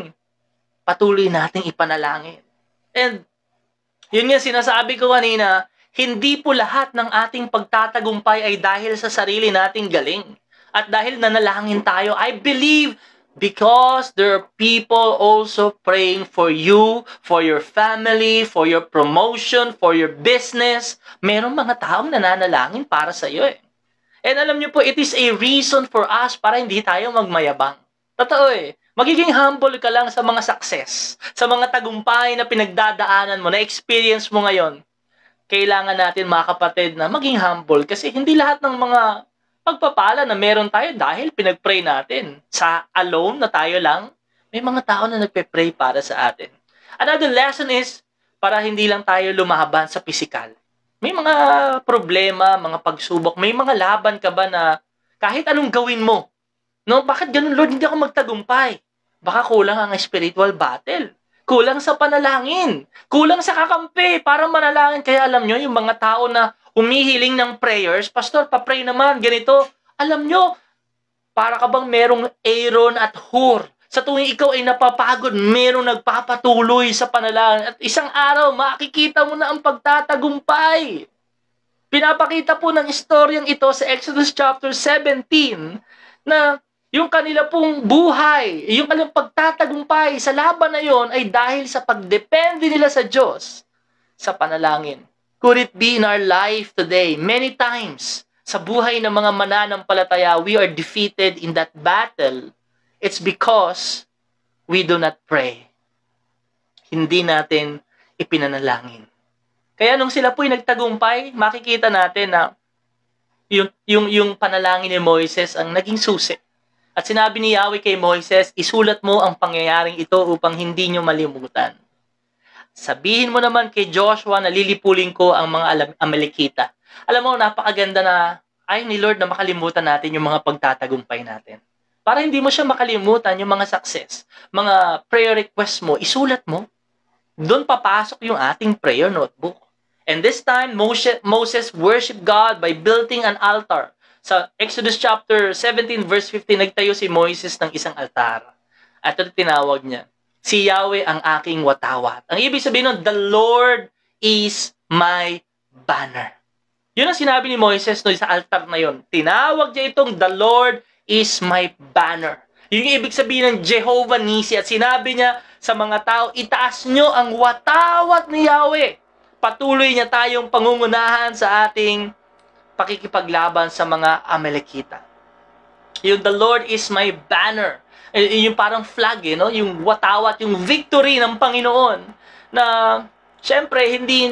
Patuloy nating ipanalangin. And yun nga sinasabi ko kanina, hindi po lahat ng ating pagtatagumpay ay dahil sa sarili nating galing. At dahil nanalangin tayo, I believe because there are people also praying for you, for your family, for your promotion, for your business. Merong mga taong nananalangin para sa iyo eh. And alam niyo po, it is a reason for us para hindi tayo magmayabang. Totoo eh. Magiging humble ka lang sa mga success, sa mga tagumpay na pinagdadaanan mo, na experience mo ngayon. Kailangan natin mga kapatid na maging humble kasi hindi lahat ng mga pagpapala na meron tayo dahil pinag-pray natin. Sa alone na tayo lang, may mga tao na nagpe-pray para sa atin. Another lesson is, para hindi lang tayo lumaban sa pisikal. May mga problema, mga pagsubok, may mga laban ka ba na kahit anong gawin mo, no, bakit ganun, Lord, hindi ako magtagumpay? Baka kulang ang spiritual battle. Kulang sa panalangin. Kulang sa kakampi para manalangin. Kaya alam nyo, yung mga tao na humihiling ng prayers, Pastor, pa-pray naman, ganito. Alam nyo, para ka bang merong Aaron at Hur. Sa tuwing ikaw ay napapagod, merong nagpapatuloy sa panalangin. At isang araw, makikita mo na ang pagtatagumpay. Pinapakita po ng istoryang ito sa Exodus chapter seventeen na yung kanila pong buhay, yung kanilang pagtatagumpay sa laban na yon ay dahil sa pagdepende nila sa Diyos sa panalangin. Could it be in our life today, many times, sa buhay ng mga mananampalataya, we are defeated in that battle. It's because we do not pray. Hindi natin ipinanalangin. Kaya nung sila po'y nagtagumpay, makikita natin na yung, yung, yung panalangin ni Moises ang naging susi. At sinabi ni Yahweh kay Moises, isulat mo ang pangyayaring ito upang hindi nyo malimutan. Sabihin mo naman kay Joshua na lilipulin ko ang mga Amalekita. Alam mo, napakaganda na ay ni Lord na makalimutan natin yung mga pagtatagumpay natin. Para hindi mo siya makalimutan yung mga success, mga prayer request mo, isulat mo. Doon papasok yung ating prayer notebook. And this time, Moses, Moses worshiped God by building an altar. Sa Exodus chapter seventeen verse fifteen, nagtayo si Moises ng isang altar. At ito tinawag niya, si Yahweh ang aking watawat. Ang ibig sabihin nun, the Lord is my banner. Yun ang sinabi ni Moises no, sa altar na yun. Tinawag niya itong, the Lord is my banner. Yung ibig sabihin ng Jehovah Nissi. At sinabi niya sa mga tao, itaas nyo ang watawat ni Yahweh. Patuloy niya tayong pangungunahan sa ating pakikipaglaban sa mga Amalekita. Yung the Lord is my banner. Yung parang flag, eh, no? Yung watawat, yung victory ng Panginoon. Na, syempre, hindi,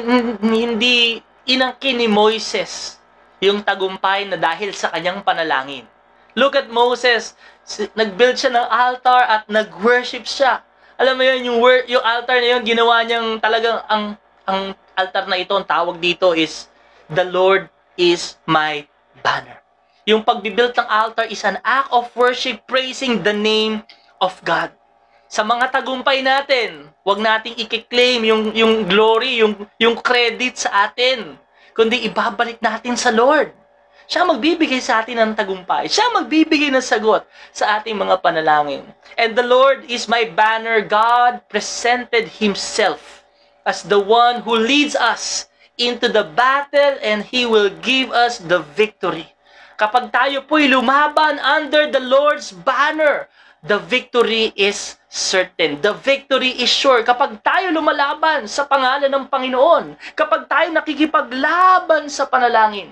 hindi inangkin ni Moises yung tagumpay na dahil sa kanyang panalangin. Look at Moses. Nag-build siya ng altar at nag-worship siya. Alam mo yun, yung, yung altar na yun, ginawa niyang talagang ang, ang altar na ito, ang tawag dito is, the Lord is my banner. Yung pagbibuild ng altar is an act of worship praising the name of God. Sa mga tagumpay natin, huwag nating i-claim yung, yung glory, yung, yung credit sa atin, kundi ibabalik natin sa Lord. Siya magbibigay sa atin ng tagumpay. Siya magbibigay ng sagot sa ating mga panalangin. And the Lord is my banner. God presented Himself as the one who leads us into the battle and He will give us the victory. Kapag tayo po'y lumaban under the Lord's banner, the victory is certain. The victory is sure. Kapag tayo lumalaban sa pangalan ng Panginoon, kapag tayo nakikipaglaban sa panalangin,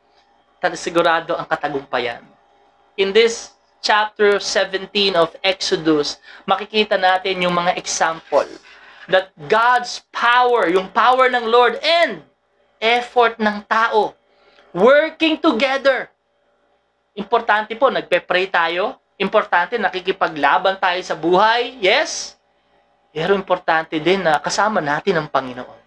sigurado ang katagumpayan. In this chapter seventeen of Exodus, makikita natin yung mga example that God's power, yung power ng Lord and effort ng tao working together. Importante po, nagpe-pray tayo. Importante, nakikipaglaban tayo sa buhay. Yes. Pero importante din na kasama natin ang Panginoon.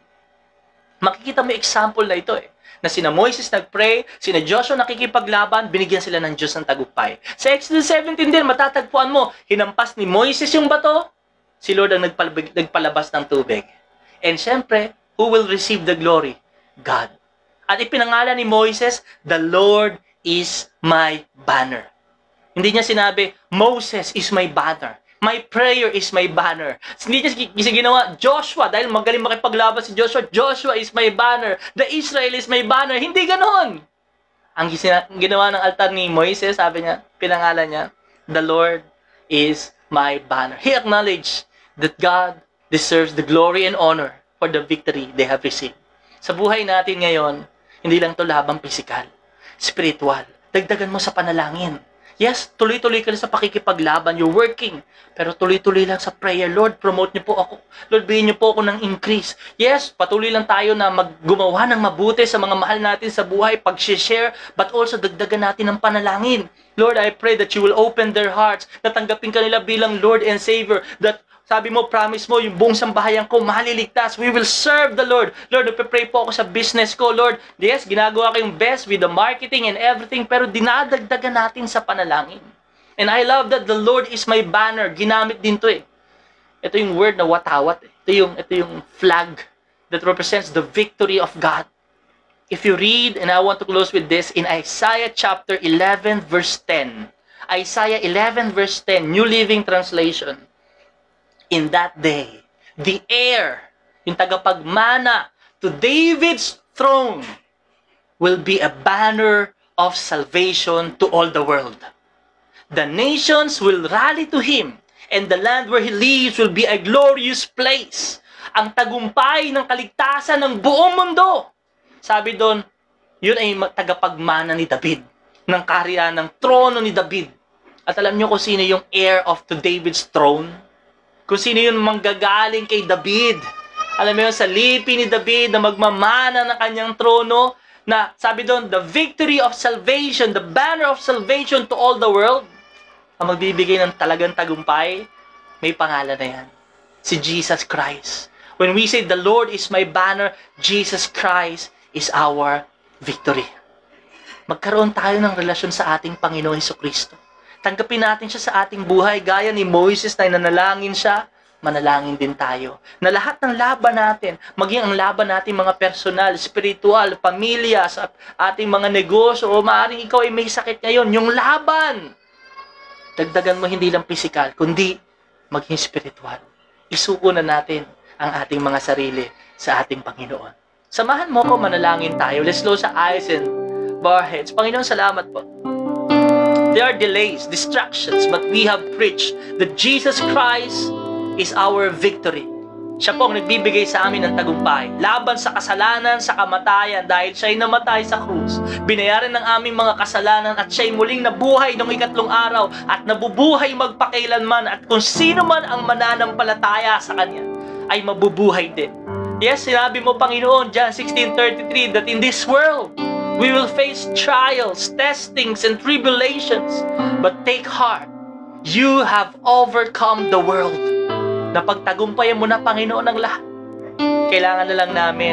Makikita mo yung example na ito eh. Na sina Moises nag-pray, sina Joshua nakikipaglaban, binigyan sila ng Diyos ng tagumpay. Sa Exodus seventeen din, matatagpuan mo, hinampas ni Moises yung bato, si Lord ang nagpalabas, nagpalabas ng tubig. And syempre, who will receive the glory? God. At ipinangalan ni Moises, the Lord is my banner. Hindi niya sinabi, Moses is my banner. My prayer is my banner. Hindi niya ginawa, Joshua, dahil magaling makipaglaban si Joshua, Joshua is my banner. The Israel is my banner. Hindi ganoon. Ang ginawa ng altar ni Moises, sabi niya, pinangalan niya, the Lord is my banner. He acknowledged that God deserves the glory and honor for the victory they have received. Sa buhay natin ngayon, hindi lang to labang pisikal, spiritual. Dagdagan mo sa panalangin. Yes, tuloy-tuloy ka sa pakikipaglaban. You're working. Pero tuloy-tuloy lang sa prayer. Lord, promote niyo po ako. Lord, bigyan niyo po ako ng increase. Yes, patuloy lang tayo na maggumawa ng mabuti sa mga mahal natin sa buhay, pag-share, but also dagdagan natin ng panalangin. Lord, I pray that you will open their hearts, na tanggapin ka nila bilang Lord and Savior, that sabi mo, promise mo, yung buong sambahayan ko, maliligtas. We will serve the Lord. Lord, nagpe-pray po ako sa business ko. Lord, yes, ginagawa ko yung best with the marketing and everything, pero dinadagdagan natin sa panalangin. And I love that the Lord is my banner. Ginamit din to eh. Ito yung word na watawat. Ito yung, ito yung flag that represents the victory of God. If you read, and I want to close with this, in Isaiah chapter eleven, verse ten. Isaiah eleven, verse ten, New Living Translation. In that day, the heir, yung tagapagmana to David's throne, will be a banner of salvation to all the world. The nations will rally to him, and the land where he lives will be a glorious place. Ang tagumpay ng kaligtasan ng buong mundo Sabi doon, yun ay tagapagmana ni David, ng kaharian ng trono ni David. At alam niyo kung sino yung heir of to David's throne? Kung sino yung manggagaling kay David. Alam mo yun, sa lipi ni David na magmamana ng kanyang trono, na sabi doon, the victory of salvation, the banner of salvation to all the world. Ang magbibigay ng talagang tagumpay, may pangalan na yan. Si Jesus Christ. When we say, the Lord is my banner, Jesus Christ is our victory. Magkaroon tayo ng relasyon sa ating Panginoon Hesukristo. Tanggapin natin siya sa ating buhay, gaya ni Moises na nanalangin siya, manalangin din tayo. Na lahat ng laban natin, maging ang laban natin mga personal, spiritual, pamilya, sa ating mga negosyo, o maaaring ikaw ay may sakit ngayon, yung laban, dagdagan mo hindi lang physical, kundi maging spiritual. Isuko na natin ang ating mga sarili sa ating Panginoon. Samahan mo ko, manalangin tayo. Let's close our eyes and bow our heads. Panginoon, salamat po. There are delays, distractions, but we have preached that Jesus Christ is our victory. Siya po ang nagbibigay sa amin ng tagumpay. Laban sa kasalanan, sa kamatayan, dahil siya'y namatay sa krus. Binayaran ng aming mga kasalanan at siya'y muling nabuhay noong ikatlong araw at nabubuhay magpakailanman, at kung sino man ang mananampalataya sa Kanya ay mabubuhay din. Yes, sinabi mo, Panginoon, John sixteen thirty-three, that in this world, we will face trials, testings, and tribulations. But take heart, you have overcome the world. Napagtagumpayan mo na, Panginoon, ang lahat. Kailangan na lang namin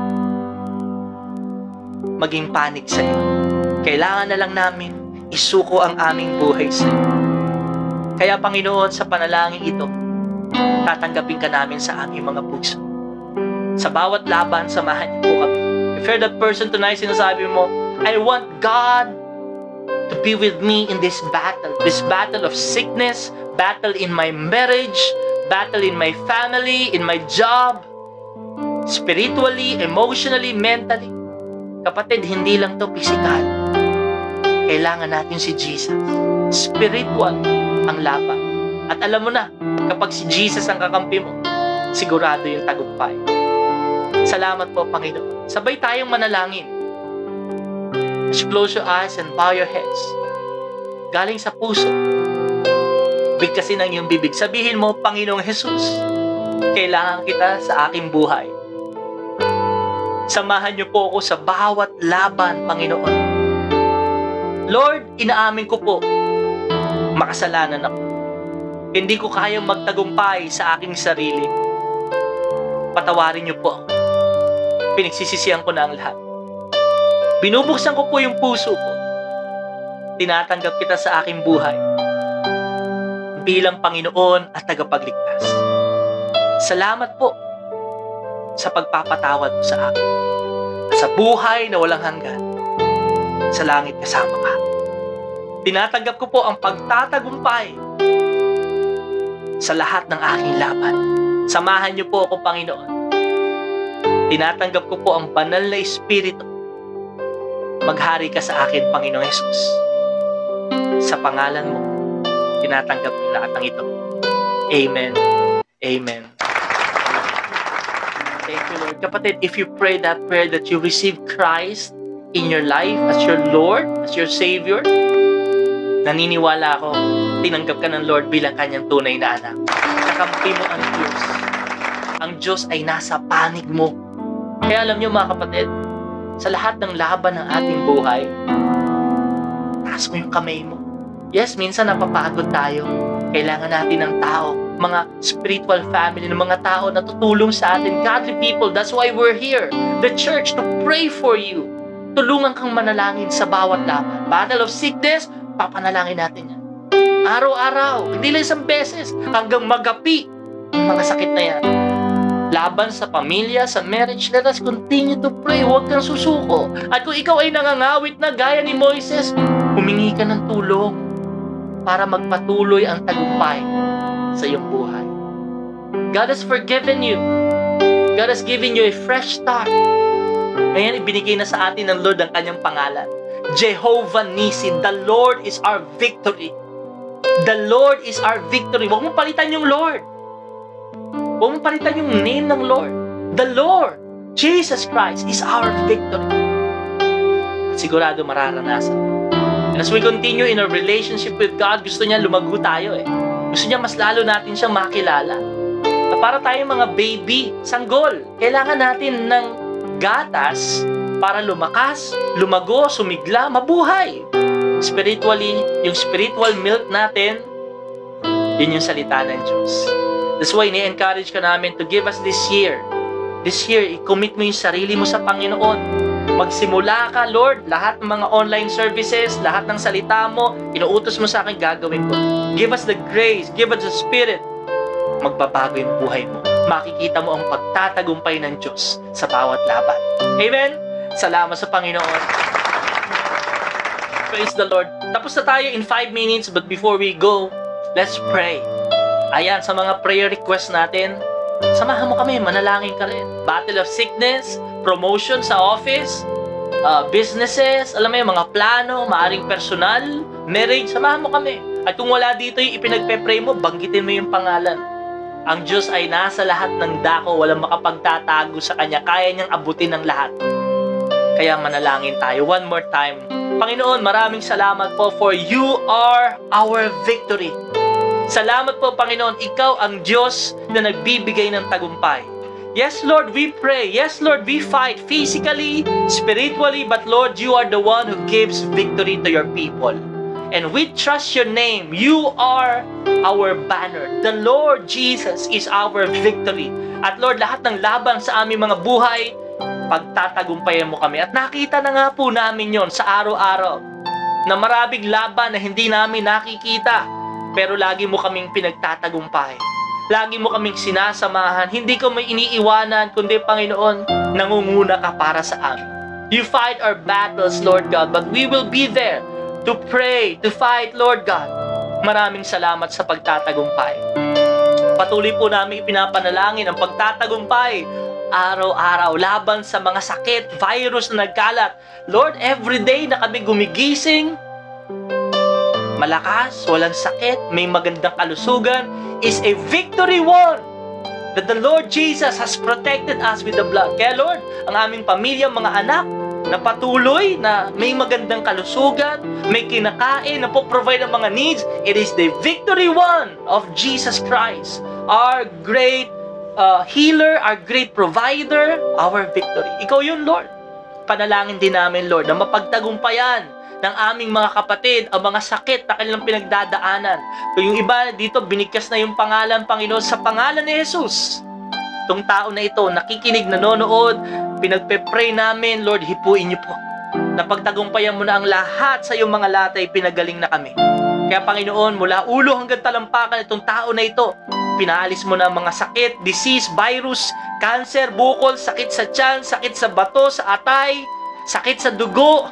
maging panig sa iyo. Kailangan na lang namin isuko ang aming buhay sa iyo. Kaya, Panginoon, sa panalangin ito, tatanggapin ka namin sa aming mga puso. Sa bawat laban, samahan niyo po kami. If you're that person tonight, sinasabi mo, I want God to be with me in this battle. This battle of sickness, battle in my marriage, battle in my family, in my job, spiritually, emotionally, mentally. Kapatid, hindi lang to physical. Kailangan natin si Jesus. Spiritual ang laban. At alam mo na, kapag si Jesus ang kakampi mo, sigurado yung tagumpay. Salamat po, Panginoon. Sabay tayong manalangin. As you close your eyes and bow your heads, galing sa puso, bigkasin ang iyong bibig. Sabihin mo, Panginoong Jesus, kailangan kita sa aking buhay. Samahan niyo po ako sa bawat laban, Panginoon. Lord, inaamin ko po, makasalanan ako. Hindi ko kayang magtagumpay sa aking sarili. Patawarin niyo po ako. Pinagsisisihan ko na ang lahat. Binubuksan ko po yung puso ko. Tinatanggap kita sa aking buhay bilang Panginoon at tagapagligtas. Salamat po sa pagpapatawad mo sa akin. At sa buhay na walang hanggan, sa langit kasama ka. Tinatanggap ko po ang pagtatagumpay sa lahat ng aking laban. Samahan niyo po ako, Panginoon. Tinatanggap ko po ang banal na Espiritu. Maghari ka sa akin, Panginoong Jesus. Sa pangalan mo, tinatanggap ko lahat ng ito. Amen. Amen. Thank you, Lord. Kapatid, if you pray that prayer that you receive Christ in your life as your Lord, as your Savior, naniniwala ako, tinanggap ka ng Lord bilang kanyang tunay na anak. Kakampi mo ang Diyos. Ang Diyos ay nasa panig mo. Kaya alam niyo, mga kapatid, sa lahat ng laban ng ating buhay, taas mo yung kamay mo. Yes, minsan napapagod tayo. Kailangan natin ng tao, mga spiritual family, ng mga tao na tutulong sa atin, godly people. That's why we're here, the church, to pray for you. Tulungan kang manalangin sa bawat laban. Battle of sickness, papanalangin natin yan. Araw-araw, hindi lang isang beses, hanggang magapi ang mga sakit na yan. Laban sa pamilya, sa marriage, let us continue to pray. Huwag kang susuko. At kung ikaw ay nangangawit na gaya ni Moises, humingi ka ng tulong para magpatuloy ang tagumpay sa iyong buhay. God has forgiven you. God has given you a fresh start. Ngayon, ibinigay na sa atin ng Lord ang kanyang pangalan. Jehovah Nissi, the Lord is our victory. The Lord is our victory. Huwag mong palitan yung Lord. Huwag mong palitan yung name ng Lord. The Lord, Jesus Christ is our victory. At sigurado mararanasan. And as we continue in our relationship with God, gusto niya lumago tayo eh. Gusto niya mas lalo natin siyang makilala. Na para tayong mga baby, sanggol, kailangan natin ng gatas para lumakas, lumago, sumigla, mabuhay. Spiritually, yung spiritual milk natin, yun yung salita ng Diyos. That's why ni-encourage ka namin to give us this year. This year, i-commit mo yung sarili mo sa Panginoon. Magsimula ka, Lord, lahat ng mga online services, lahat ng salita mo, inuutos mo sa akin, gagawin ko. Give us the grace, give us the Spirit. Magbabago yung buhay mo. Makikita mo ang pagtatagumpay ng Diyos sa bawat laban. Amen? Salamat sa Panginoon. Praise the Lord. Tapos na tayo in five minutes, but before we go, let's pray. Ayan, sa mga prayer request natin, samahan mo kami, manalangin ka rin. Battle of sickness, promotion sa office, uh, businesses, alam mo yung mga plano, maaring personal, marriage, samahan mo kami. At kung wala dito yung ipinagpe-pray mo, banggitin mo yung pangalan. Ang Diyos ay nasa lahat ng dako, walang makapagtatago sa Kanya, kaya niyang abutin ang lahat. Kaya manalangin tayo. One more time. Panginoon, maraming salamat po for you are our victory. Salamat po, Panginoon, ikaw ang Diyos na nagbibigay ng tagumpay. Yes, Lord, we pray. Yes, Lord, we fight physically, spiritually, but Lord, you are the one who gives victory to your people. And we trust your name. You are our banner. The Lord Jesus is our victory. At Lord, lahat ng laban sa aming mga buhay, pagtatagumpayan mo kami. At nakita na nga po namin yon sa araw-araw na maraming laban na hindi namin nakikita, pero lagi mo kaming pinagtatagumpay. Lagi mo kaming sinasamahan. Hindi ko may iniiwanan, kundi Panginoon, nangunguna ka para sa amin. You fight our battles, Lord God, but we will be there to pray, to fight, Lord God. Maraming salamat sa pagtatagumpay. Patuloy po namin ipinapanalangin ang pagtatagumpay araw-araw laban sa mga sakit, virus na nagkalat. Lord, everyday na kami gumigising, malakas, walang sakit, may magandang kalusugan, is a victory won that the Lord Jesus has protected us with the blood. Kaya Lord, ang aming pamilya, mga anak, na patuloy na may magandang kalusugan, may kinakain, na po-provide ang mga needs, it is the victory won of Jesus Christ, our great uh, healer, our great provider, our victory. Ikaw yun, Lord. Panalangin din namin, Lord, na mapagtagumpayan ng aming mga kapatid ang mga sakit na kanilang pinagdadaanan. Kung yung iba dito, binigkas na yung pangalan, Panginoon, sa pangalan ni Jesus. Itong tao na ito, nakikinig, nanonood, pinagpe-pray namin, Lord, hipuin niyo po. Napagtagumpayan mo na ang lahat sa iyong mga latay, pinagaling na kami. Kaya Panginoon, mula ulo hanggang talampakan itong tao na ito, pinaalis mo na ang mga sakit, disease, virus, cancer, bukol, sakit sa tiyan, sakit sa bato, sa atay, sakit sa dugo.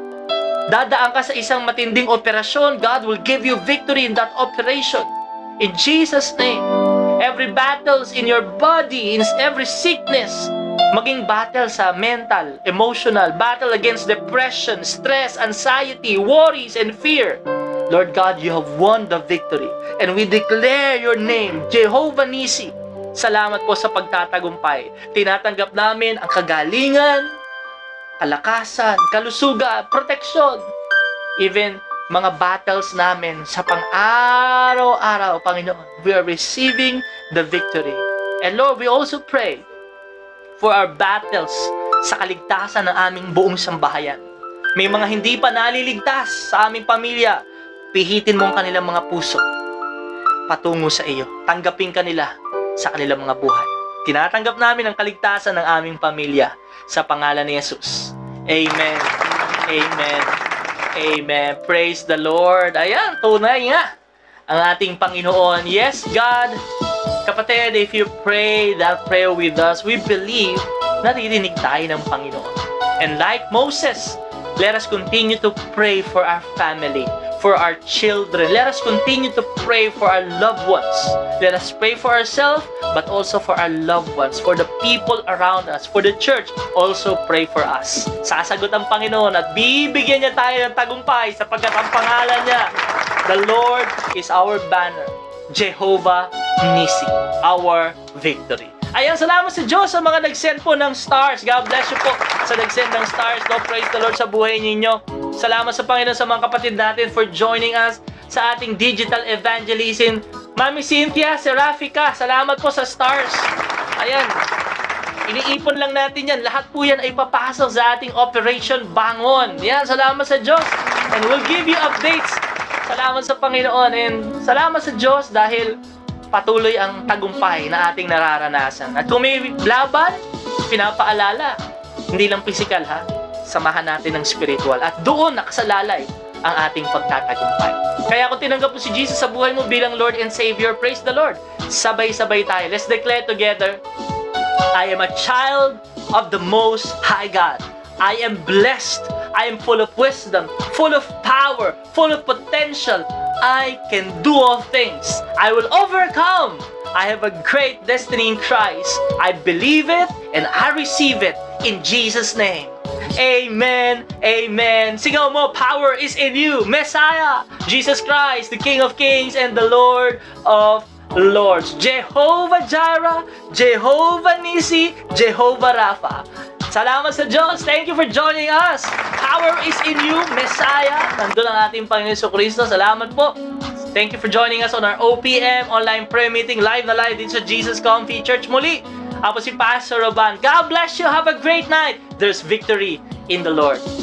Dadaan ka sa isang matinding operasyon, God will give you victory in that operation. In Jesus' name. Every battles in your body, in every sickness, maging battle sa mental, emotional, battle against depression, stress, anxiety, worries, and fear. Lord God, you have won the victory. And we declare your name, Jehovah Nissi. Salamat po sa pagtatagumpay. Tinatanggap namin ang kagalingan, kalakasan, kalusugan, proteksyon, even mga battles namin sa pang-araw-araw, Panginoon. We are receiving the victory. And Lord, we also pray for our battles sa kaligtasan ng aming buong sambahayan. May mga hindi pa naliligtas sa aming pamilya, pihitin mo ang kanilang mga puso patungo sa iyo. Tanggapin kanila sa kanilang mga buhay. Tinatanggap namin ang kaligtasan ng aming pamilya sa pangalan ni Jesus. Amen. Amen. Amen. Praise the Lord. Ayan, tunay nga ang ating Panginoon. Yes, God. Kapatid, if you pray that prayer with us, we believe naririnig tayo ng Panginoon. And like Moses, let us continue to pray for our family, for our children. Let us continue to pray for our loved ones. Let us pray for ourselves, but also for our loved ones, for the people around us, for the church. Also pray for us. Sasagot ang Panginoon at bibigyan niya tayo ng tagumpay sapagkat ang pangalan niya, the Lord is our banner, Jehovah Nissi, our victory. Ayan, salamat sa Diyos sa mga nag-send po ng stars. God bless you po sa nag-send ng stars. No, praise the Lord sa buhay ninyo. Salamat sa Panginoon sa mga kapatid natin for joining us sa ating digital evangelism. Mami Cynthia, Serafika, salamat po sa stars. Ayan, iniipon lang natin yan. Lahat po yan ay papasok sa ating Operation Bangon. Yan, salamat sa Diyos. And we'll give you updates. Salamat sa Panginoon. And salamat sa Diyos dahil patuloy ang tagumpay na ating nararanasan. At kung may laban, pinapaalala, hindi lang physical ha, samahan natin ng spiritual. At doon nakasalalay ang ating pagtatagumpay. Kaya kung tinanggap mo si Jesus sa buhay mo bilang Lord and Savior, praise the Lord. Sabay-sabay tayo. Let's declare together, I am a child of the Most High God. I am blessed. I am full of wisdom, full of power, full of potential. I can do all things. I will overcome. I have a great destiny in Christ. I believe it and I receive it in Jesus' name. Amen. Amen. Sigaw mo, power is in you, Messiah, Jesus Christ, the King of Kings and the Lord of Lords. Jehovah Jireh, Jehovah Nissi, Jehovah Rapha. Salamat sa Diyos. Thank you for joining us. Power is in you, Messiah. Nandun ang ating Panginoon Kristo. Salamat po. Thank you for joining us on our O P M online prayer meeting. Live na live din sa Jesus Comfy Church muli. Ako si Pastor Roban. God bless you. Have a great night. There's victory in the Lord.